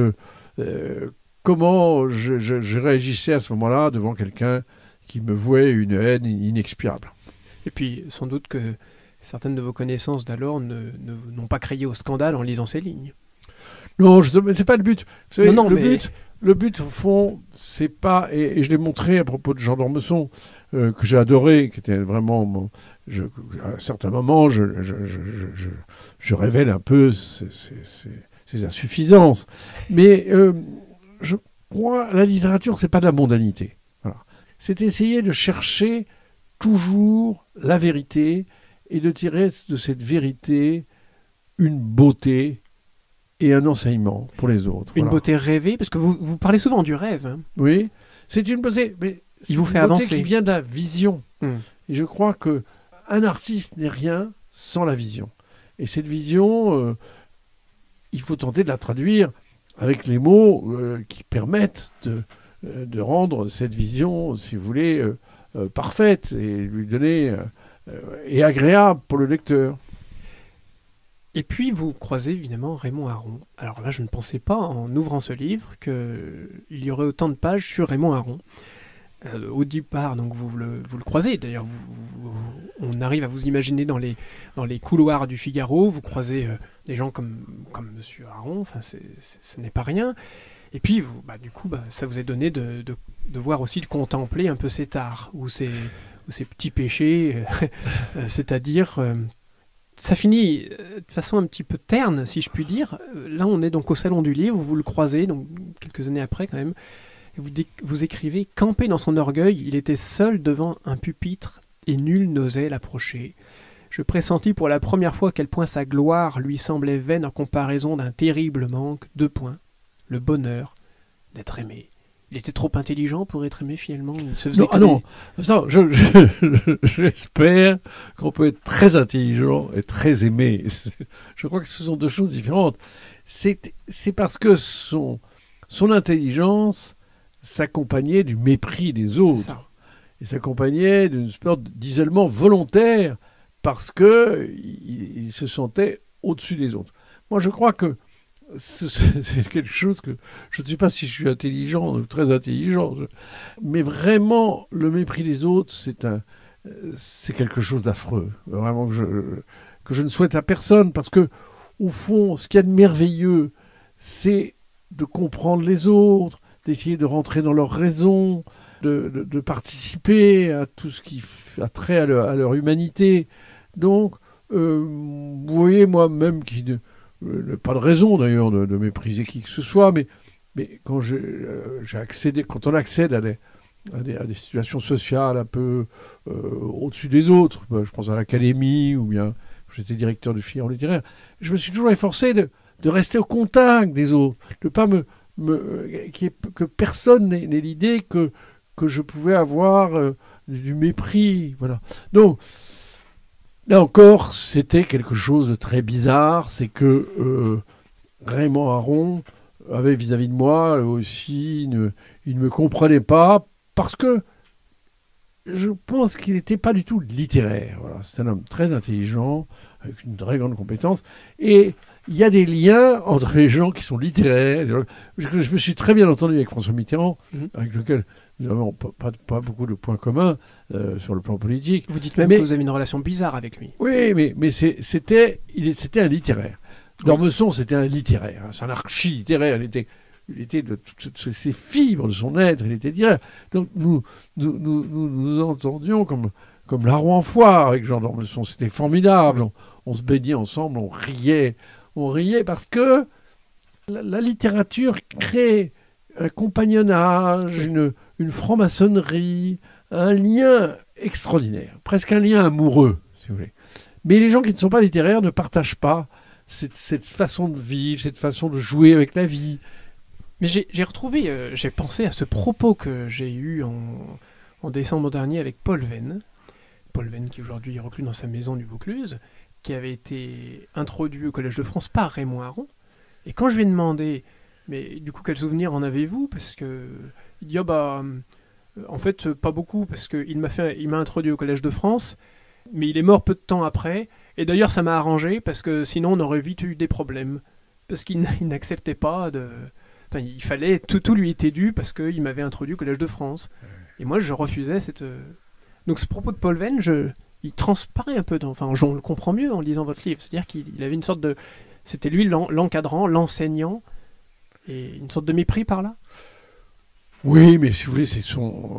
comment je réagissais à ce moment-là devant quelqu'un qui me vouait une haine inexpiable. Et puis, sans doute que certaines de vos connaissances d'alors n'ont pas crié au scandale en lisant ces lignes. Non, c'est pas le but. Vous savez, non, le but, au fond, c'est pas... Et je l'ai montré à propos de Jean d'Ormesson, que j'ai adoré, qui était vraiment... à un certain moment, je révèle un peu ses insuffisances. Mais je crois la littérature, c'est pas de la mondanité. Voilà. C'est essayer de chercher toujours la vérité et de tirer de cette vérité une beauté et un enseignement pour les autres. Une beauté rêvée, parce que vous parlez souvent du rêve. Hein. Oui, c'est une beauté, mais c'est vous fait une beauté avancer. qui vient de la vision. Et je crois qu'un artiste n'est rien sans la vision. Et cette vision, il faut tenter de la traduire avec les mots qui permettent de rendre cette vision, si vous voulez, parfaite et lui donner et agréable pour le lecteur. Et puis vous croisez évidemment Raymond Aron. Alors là, je ne pensais pas en ouvrant ce livre qu'il y aurait autant de pages sur Raymond Aron. Au départ, donc vous le croisez. D'ailleurs, on arrive à vous imaginer dans les couloirs du Figaro. Vous croisez des gens comme Monsieur Aron. Enfin, ce n'est pas rien. Et puis, du coup, ça vous est donné de voir aussi, de contempler un peu cet art ou ces petits péchés, c'est-à-dire. Ça finit de façon un petit peu terne, si je puis dire. Là, on est donc au Salon du Livre, vous le croisez, donc quelques années après quand même. Et vous écrivez « Campé dans son orgueil, il était seul devant un pupitre et nul n'osait l'approcher. Je pressentis pour la première fois à quel point sa gloire lui semblait vaine en comparaison d'un terrible manque. 2 points. Le bonheur d'être aimé. » Il était trop intelligent pour être aimé finalement. J'espère qu'on peut être très intelligent et très aimé. Je crois que ce sont 2 choses différentes. C'est parce que son intelligence s'accompagnait du mépris des autres. Et s'accompagnait d'une sorte d'isolement volontaire parce qu'il se sentait au-dessus des autres. Moi, je crois que c'est quelque chose que je ne sais pas si je suis intelligent ou très intelligent, mais vraiment le mépris des autres c'est quelque chose d'affreux, vraiment que je ne souhaite à personne, parce que au fond ce qu'il y a de merveilleux c'est de comprendre les autres, d'essayer de rentrer dans leur raison, de participer à tout ce qui a trait à leur humanité. Donc vous voyez, moi-même qui pas de raison d'ailleurs de mépriser qui que ce soit, mais quand quand on accède à des situations sociales un peu au-dessus des autres, je pense à l'académie ou bien j'étais directeur du Figaro littéraire, je me suis toujours efforcé de rester au contact des autres, de pas que personne n'ait l'idée que je pouvais avoir du mépris, voilà. Donc là encore, c'était quelque chose de très bizarre, c'est que Raymond Aron avait vis-à-vis de moi aussi, il ne me comprenait pas, parce que je pense qu'il n'était pas du tout littéraire. Voilà. C'est un homme très intelligent, avec une très grande compétence, et il y a des liens entre les gens qui sont littéraires. Je me suis très bien entendu avec François Mitterrand, avec lequel nous n'avons pas beaucoup de points communs sur le plan politique. Vous dites même que vous avez une relation bizarre avec lui. Oui, mais c'était un littéraire. D'Ormesson, c'était un littéraire. C'est un archi-littéraire. Il était de toutes ces fibres de son être, il était littéraire. Donc nous entendions comme la roue en foire avec Jean d'Ormesson. C'était formidable. On se baignait ensemble, on riait. On riait parce que la littérature crée un compagnonnage, une franc-maçonnerie, un lien extraordinaire, presque un lien amoureux, si vous voulez. Mais les gens qui ne sont pas littéraires ne partagent pas cette façon de vivre, cette façon de jouer avec la vie. Mais j'ai pensé à ce propos que j'ai eu en décembre dernier avec Paul Venn. Paul Venn qui aujourd'hui est reclus dans sa maison du Vaucluse, qui avait été introduit au Collège de France par Raymond Aron. Et quand je lui ai demandé, mais du coup quel souvenir en avez-vous, parce que il dit en fait pas beaucoup, parce qu'il m'a introduit au Collège de France, mais il est mort peu de temps après. Et d'ailleurs ça m'a arrangé, parce que sinon on aurait vite eu des problèmes, parce qu'il n'acceptait pas de... Enfin, il fallait... Tout lui était dû, parce qu'il m'avait introduit au Collège de France. Et moi je refusais cette... Donc ce propos de Paul Venn, il transparaît un peu enfin, on le comprend mieux en lisant votre livre. C'est-à-dire qu'il avait une sorte de... C'était lui l'encadrant, l'enseignant, et une sorte de mépris par là. Oui, mais si vous voulez, c'était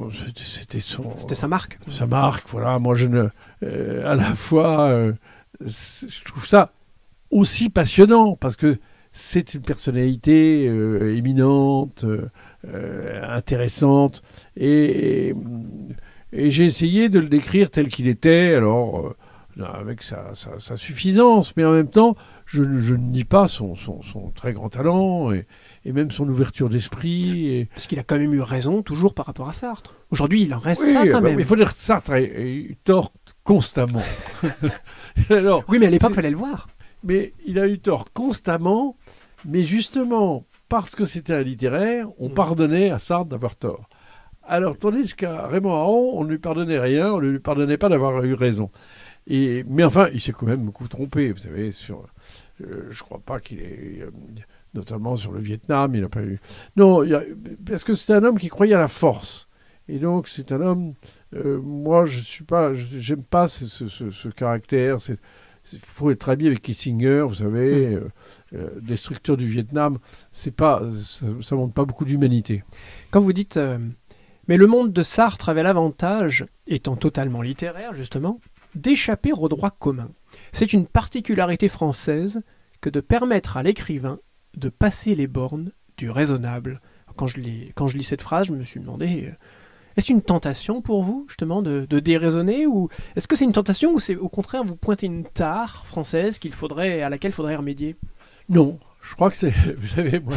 sa marque. Sa marque, voilà. Moi, à la fois, je trouve ça aussi passionnant, parce que c'est une personnalité éminente, intéressante, et Et j'ai essayé de le décrire tel qu'il était, alors avec sa suffisance, mais en même temps, je ne nie pas son très grand talent et même son ouverture d'esprit. Parce qu'il a quand même eu raison, toujours par rapport à Sartre. Aujourd'hui, il en reste Oui, ça quand même. il faut dire que Sartre a eu tort constamment. Alors, oui, mais à l'époque, il fallait le voir. Mais il a eu tort constamment, mais justement, parce que c'était un littéraire, on pardonnait à Sartre d'avoir tort. Alors, tandis qu'à Raymond Aron, on ne lui pardonnait rien, on ne lui pardonnait pas d'avoir eu raison. Mais enfin, il s'est quand même beaucoup trompé, vous savez, je ne crois pas qu'il ait... notamment sur le Vietnam, il n'a pas eu... Non, parce que c'est un homme qui croyait à la force. Et donc, c'est un homme... moi, j'aime pas ce caractère. Il faut être ami avec Kissinger, vous savez, des structures du Vietnam, ça montre pas beaucoup d'humanité. Quand vous dites... mais le monde de Sartre avait l'avantage, étant totalement littéraire, justement, d'échapper au droit commun. C'est une particularité française que de permettre à l'écrivain de passer les bornes du raisonnable. Quand je lis cette phrase, je me suis demandé, est-ce une tentation pour vous, justement, de déraisonner, ou est-ce que c'est une tentation, ou c'est au contraire vous pointez une tare française à laquelle il faudrait remédier? Non, je crois que c'est... Vous savez, moi,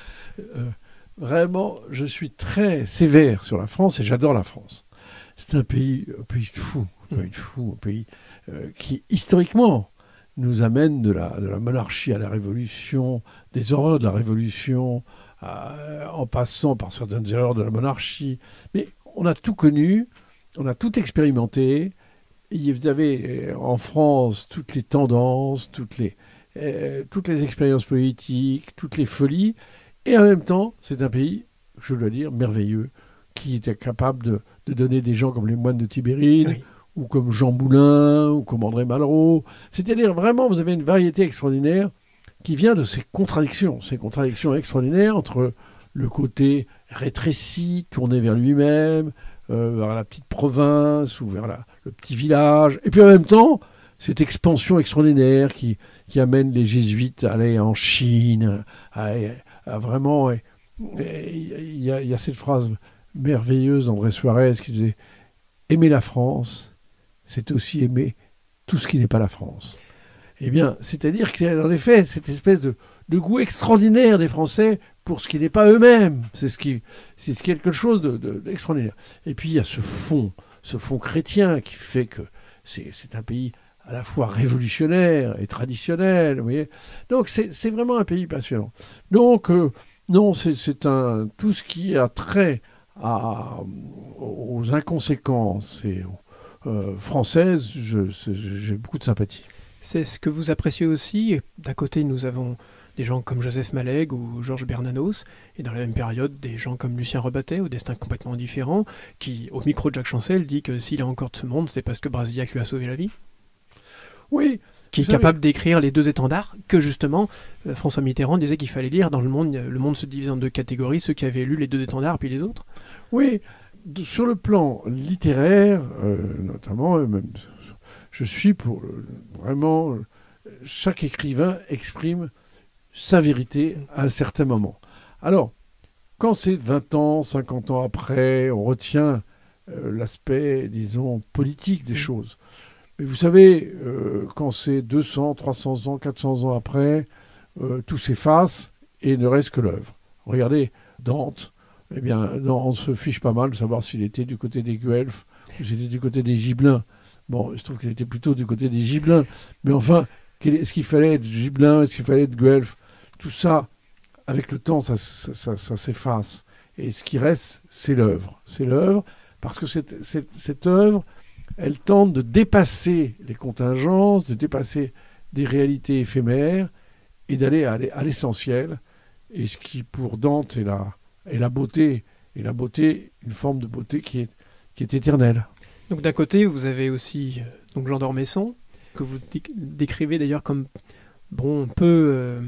vraiment, je suis très sévère sur la France et j'adore la France. C'est un pays de fous, un pays qui, historiquement, nous amène de la monarchie à la Révolution, des horreurs de la Révolution, en passant par certaines erreurs de la monarchie. Mais on a tout connu, on a tout expérimenté. Vous avez en France toutes les tendances, toutes les expériences politiques, toutes les folies. Et en même temps, c'est un pays, je dois dire, merveilleux, qui était capable de donner des gens comme les moines de Tibérine, oui, ou comme Jean Moulin, ou comme André Malraux. C'est-à-dire, vraiment, vous avez une variété extraordinaire qui vient de ces contradictions extraordinaires entre le côté rétréci, tourné vers lui-même, vers la petite province, ou vers le petit village, et puis en même temps, cette expansion extraordinaire qui amène les jésuites à aller en Chine, à vraiment... Il y a cette phrase merveilleuse d'André Suarez qui disait « Aimer la France, c'est aussi aimer tout ce qui n'est pas la France ». Eh bien, c'est-à-dire qu'il y a en effet cette espèce de goût extraordinaire des Français pour ce qui n'est pas eux-mêmes. C'est quelque chose d'extraordinaire. Et puis il y a ce fond chrétien qui fait que c'est un pays à la fois révolutionnaire et traditionnel. Vous voyez. Donc c'est vraiment un pays passionnant. Donc non, c'est tout ce qui a trait aux inconséquences et françaises, j'ai beaucoup de sympathie. C'est ce que vous appréciez aussi. D'un côté, nous avons des gens comme Joseph Malègue ou Georges Bernanos, et dans la même période, des gens comme Lucien Rebattet, au destin complètement différent, qui, au micro de Jacques Chancel, dit que s'il est encore de ce monde, c'est parce que Brasillac lui a sauvé la vie. Oui. Qui est capable d'écrire les deux étendards que, justement, François Mitterrand disait qu'il fallait lire. Dans le monde se divise en deux catégories, ceux qui avaient lu les deux étendards, puis les autres. Oui. Sur le plan littéraire, notamment, même, je suis pour vraiment... chaque écrivain exprime sa vérité à un certain moment. Alors, quand c'est 20 ans, 50 ans après, on retient l'aspect, disons, politique des choses. Mais vous savez, quand c'est 200, 300 ans, 400 ans après, tout s'efface et ne reste que l'œuvre. Regardez, Dante, eh bien, on se fiche pas mal de savoir s'il était du côté des Guelfes ou s'il était du côté des Gibelins. Bon, je trouve qu'il était plutôt du côté des Gibelins. Mais enfin, est-ce qu'il fallait être Gibelin, est-ce qu'il fallait être Guelfe? Tout ça, avec le temps, ça s'efface. Et ce qui reste, c'est l'œuvre. C'est l'œuvre, parce que cette œuvre, elle tente de dépasser les contingences, de dépasser des réalités éphémères et d'aller à l'essentiel. Et ce qui, pour Dante, est la beauté. Et la beauté, une forme de beauté qui est éternelle. Donc d'un côté, vous avez aussi donc Jean d'Ormesson, que vous décrivez d'ailleurs comme bon, peu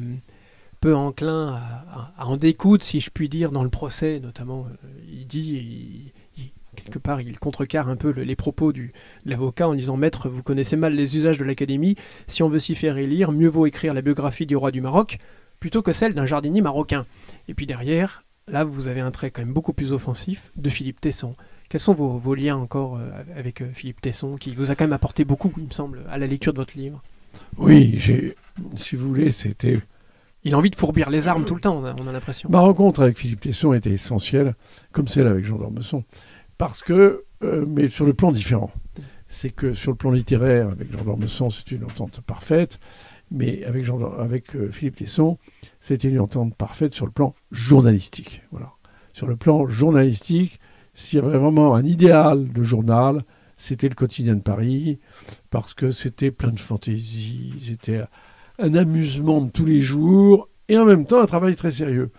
enclin à en découdre, si je puis dire, dans le procès, notamment. Il dit, quelque part, il contrecarre un peu les propos de l'avocat en disant « Maître, vous connaissez mal les usages de l'Académie. Si on veut s'y faire élire, mieux vaut écrire la biographie du roi du Maroc plutôt que celle d'un jardinier marocain. » Et puis derrière, là, vous avez un trait quand même beaucoup plus offensif de Philippe Tesson, Quels sont vos liens encore avec Philippe Tesson, qui vous a quand même apporté beaucoup, il me semble, à la lecture de votre livre? Oui, si vous voulez, c'était... Il a envie de fourbir les armes tout le temps, on a l'impression. Ma rencontre avec Philippe Tesson était essentielle, comme celle avec Jean d'Ormesson, parce que, mais sur le plan différent. C'est que sur le plan littéraire, avec Jean d'Ormesson, c'est une entente parfaite, mais avec Philippe Tesson, c'était une entente parfaite sur le plan journalistique. Voilà. Sur le plan journalistique, s'il y avait vraiment un idéal de journal, c'était le Quotidien de Paris, parce que c'était plein de fantaisie, c'était un amusement de tous les jours, et en même temps un travail très sérieux.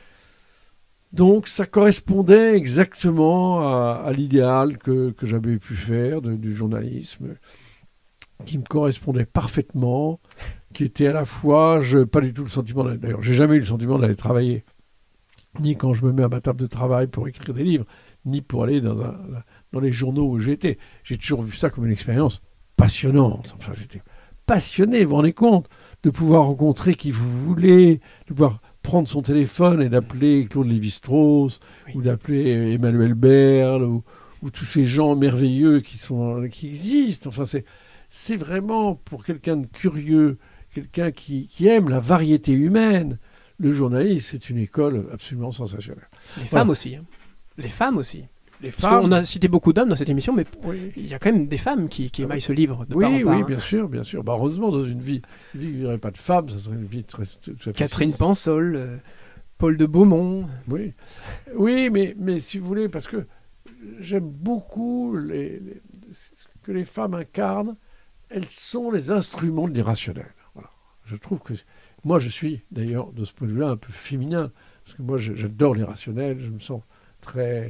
Donc ça correspondait exactement à l'idéal que j'avais pu faire du journalisme, qui me correspondait parfaitement, qui était à la fois, pas du tout le sentiment, d'ailleurs j'ai jamais eu le sentiment d'aller travailler, ni quand je me mets à ma table de travail pour écrire des livres, ni pour aller dans les journaux où j'étais. J'ai toujours vu ça comme une expérience passionnante. Enfin, j'étais passionné, vous vous rendez compte, de pouvoir rencontrer qui vous voulez, de pouvoir prendre son téléphone et d'appeler Claude Lévi-Strauss, oui, ou d'appeler Emmanuel Berle, ou tous ces gens merveilleux qui existent. Enfin, c'est vraiment, pour quelqu'un de curieux, quelqu'un qui aime la variété humaine, le journalisme, c'est une école absolument sensationnelle. Les femmes aussi. Hein. Les femmes aussi. Les femmes... On a cité beaucoup d'hommes dans cette émission, mais oui, il y a quand même des femmes qui émaillent ce livre de oui, part en part. Oui, bien sûr, bien sûr. Bah, heureusement, dans une vie où il n'y aurait pas de femmes, ça serait une vie très Catherine Pansol, Paul de Beaumont. Oui, oui, mais si vous voulez, parce que j'aime beaucoup ce que les femmes incarnent, elles sont les instruments de l'irrationnel. Voilà. Je trouve que... Moi, je suis, d'ailleurs, de ce point de vue-là, un peu féminin, parce que moi, j'adore l'irrationnel, je me sens très...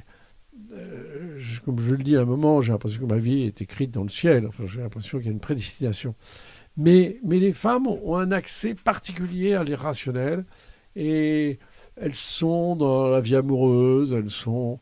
comme je le dis à un moment, j'ai l'impression que ma vie est écrite dans le ciel. Enfin, j'ai l'impression qu'il y a une prédestination. Mais les femmes ont un accès particulier à l'irrationnel, et elles sont dans la vie amoureuse, elles sont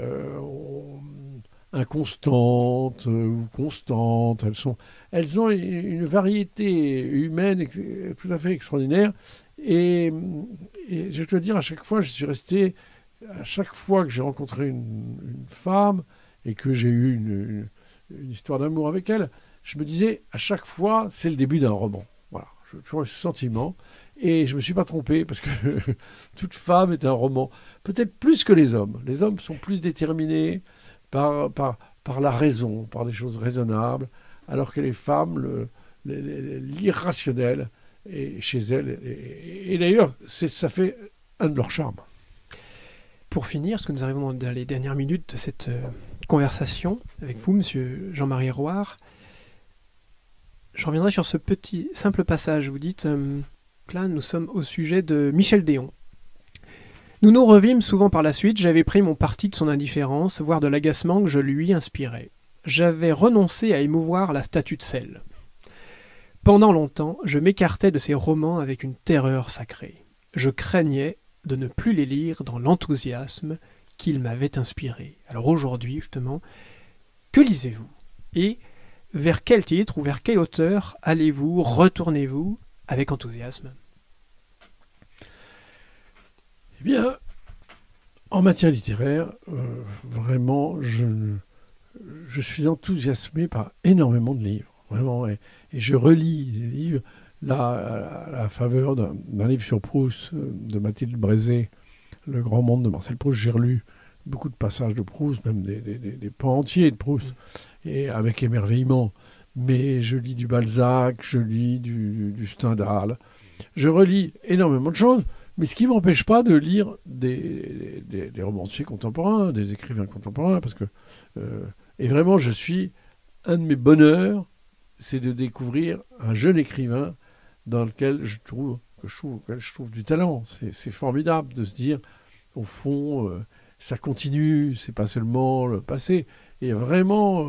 inconstantes ou constantes, elles ont une variété humaine tout à fait extraordinaire. Et je dois dire, à chaque fois, je suis resté... À chaque fois que j'ai rencontré une femme et que j'ai eu une histoire d'amour avec elle, je me disais, à chaque fois, c'est le début d'un roman. Voilà, j'ai toujours eu ce sentiment. Et je ne me suis pas trompé, parce que toute femme est un roman. Peut-être plus que les hommes. Les hommes sont plus déterminés par la raison, par des choses raisonnables, alors que les femmes, l'irrationnel est chez elles. Et d'ailleurs, ça fait un de leurs charmes. Pour finir, parce que nous arrivons dans les dernières minutes de cette conversation avec vous, monsieur Jean-Marie Roire, je reviendrai sur ce petit simple passage. Vous dites, là, nous sommes au sujet de Michel Déon. Nous nous revîmes souvent par la suite, j'avais pris mon parti de son indifférence, voire de l'agacement que je lui inspirais. J'avais renoncé à émouvoir la statue de sel. Pendant longtemps, je m'écartais de ses romans avec une terreur sacrée. Je craignais de ne plus les lire dans l'enthousiasme qu'ils m'avaient inspiré. Alors aujourd'hui, justement, que lisez-vous? Et vers quel titre ou vers quel auteur allez-vous, retournez-vous avec enthousiasme? Eh bien, en matière littéraire, vraiment, je suis enthousiasmé par énormément de livres, vraiment, et je relis les livres. Là, à la faveur d'un livre sur Proust de Mathilde Brézé, Le Grand Monde de Marcel Proust, j'ai relu beaucoup de passages de Proust, même des pans entiers de Proust, et avec émerveillement. Mais je lis du Balzac, je lis du Stendhal, je relis énormément de choses, mais ce qui ne m'empêche pas de lire des romanciers contemporains, des écrivains contemporains, parce que... et vraiment, un de mes bonheurs, c'est de découvrir un jeune écrivain dans lequel je trouve du talent. C'est formidable de se dire, au fond, ça continue, c'est pas seulement le passé. Et vraiment,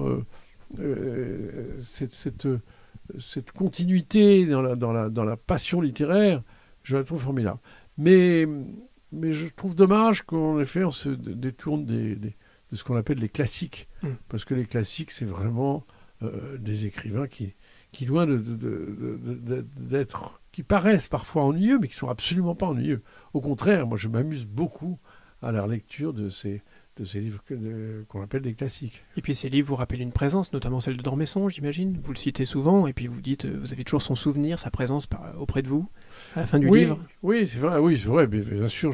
cette continuité dans la passion littéraire, je la trouve formidable. Mais je trouve dommage qu'en effet, on se détourne de ce qu'on appelle les classiques. Parce que les classiques, c'est vraiment des écrivains qui loin d'être, qui paraissent parfois ennuyeux, mais qui ne sont absolument pas ennuyeux. Au contraire, moi je m'amuse beaucoup à la lecture de ces de ces livres qu'on appelle des classiques. Et puis ces livres vous rappellent une présence, notamment celle de Dormesson, j'imagine. Vous le citez souvent, et puis vous dites, vous avez toujours son souvenir, sa présence auprès de vous, à la fin du livre. Oui, c'est vrai, bien sûr,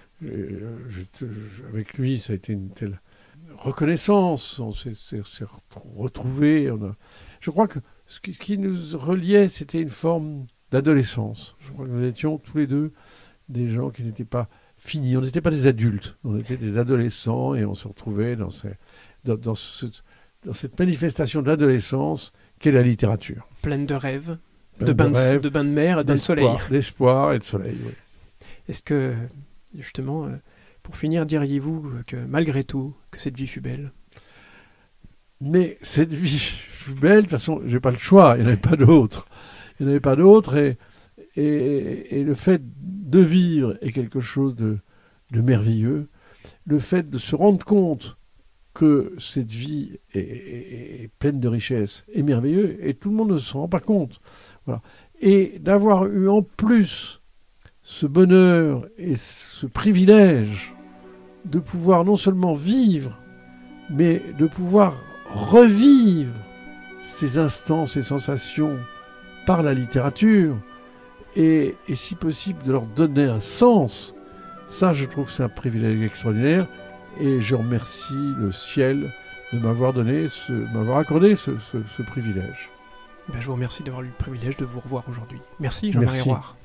avec lui, ça a été une telle reconnaissance, on s'est retrouvés. Je crois que ce qui nous reliait, c'était une forme d'adolescence. Je crois que nous étions tous les deux des gens qui n'étaient pas finis. On n'était pas des adultes, on était des adolescents et on se retrouvait dans cette manifestation d'adolescence qu'est la littérature. Pleine de rêves, de bains de mer et de soleil. D'espoir et de soleil, oui. Est-ce que, justement, pour finir, diriez-vous que malgré tout, que cette vie fut belle ? Mais cette vie fut belle, de toute façon, j'ai pas le choix, il n'y en avait pas d'autre. Il n'y en avait pas d'autre et le fait de vivre est quelque chose de merveilleux. Le fait de se rendre compte que cette vie est pleine de richesses est merveilleux et tout le monde ne se rend pas compte. Voilà. Et d'avoir eu en plus ce bonheur et ce privilège de pouvoir non seulement vivre, mais de pouvoir revivre ces instants, ces sensations par la littérature et si possible de leur donner un sens. Ça, je trouve que c'est un privilège extraordinaire et je remercie le ciel de m'avoir accordé ce privilège. Je vous remercie d'avoir eu le privilège de vous revoir aujourd'hui. Merci Jean-Marie Roire.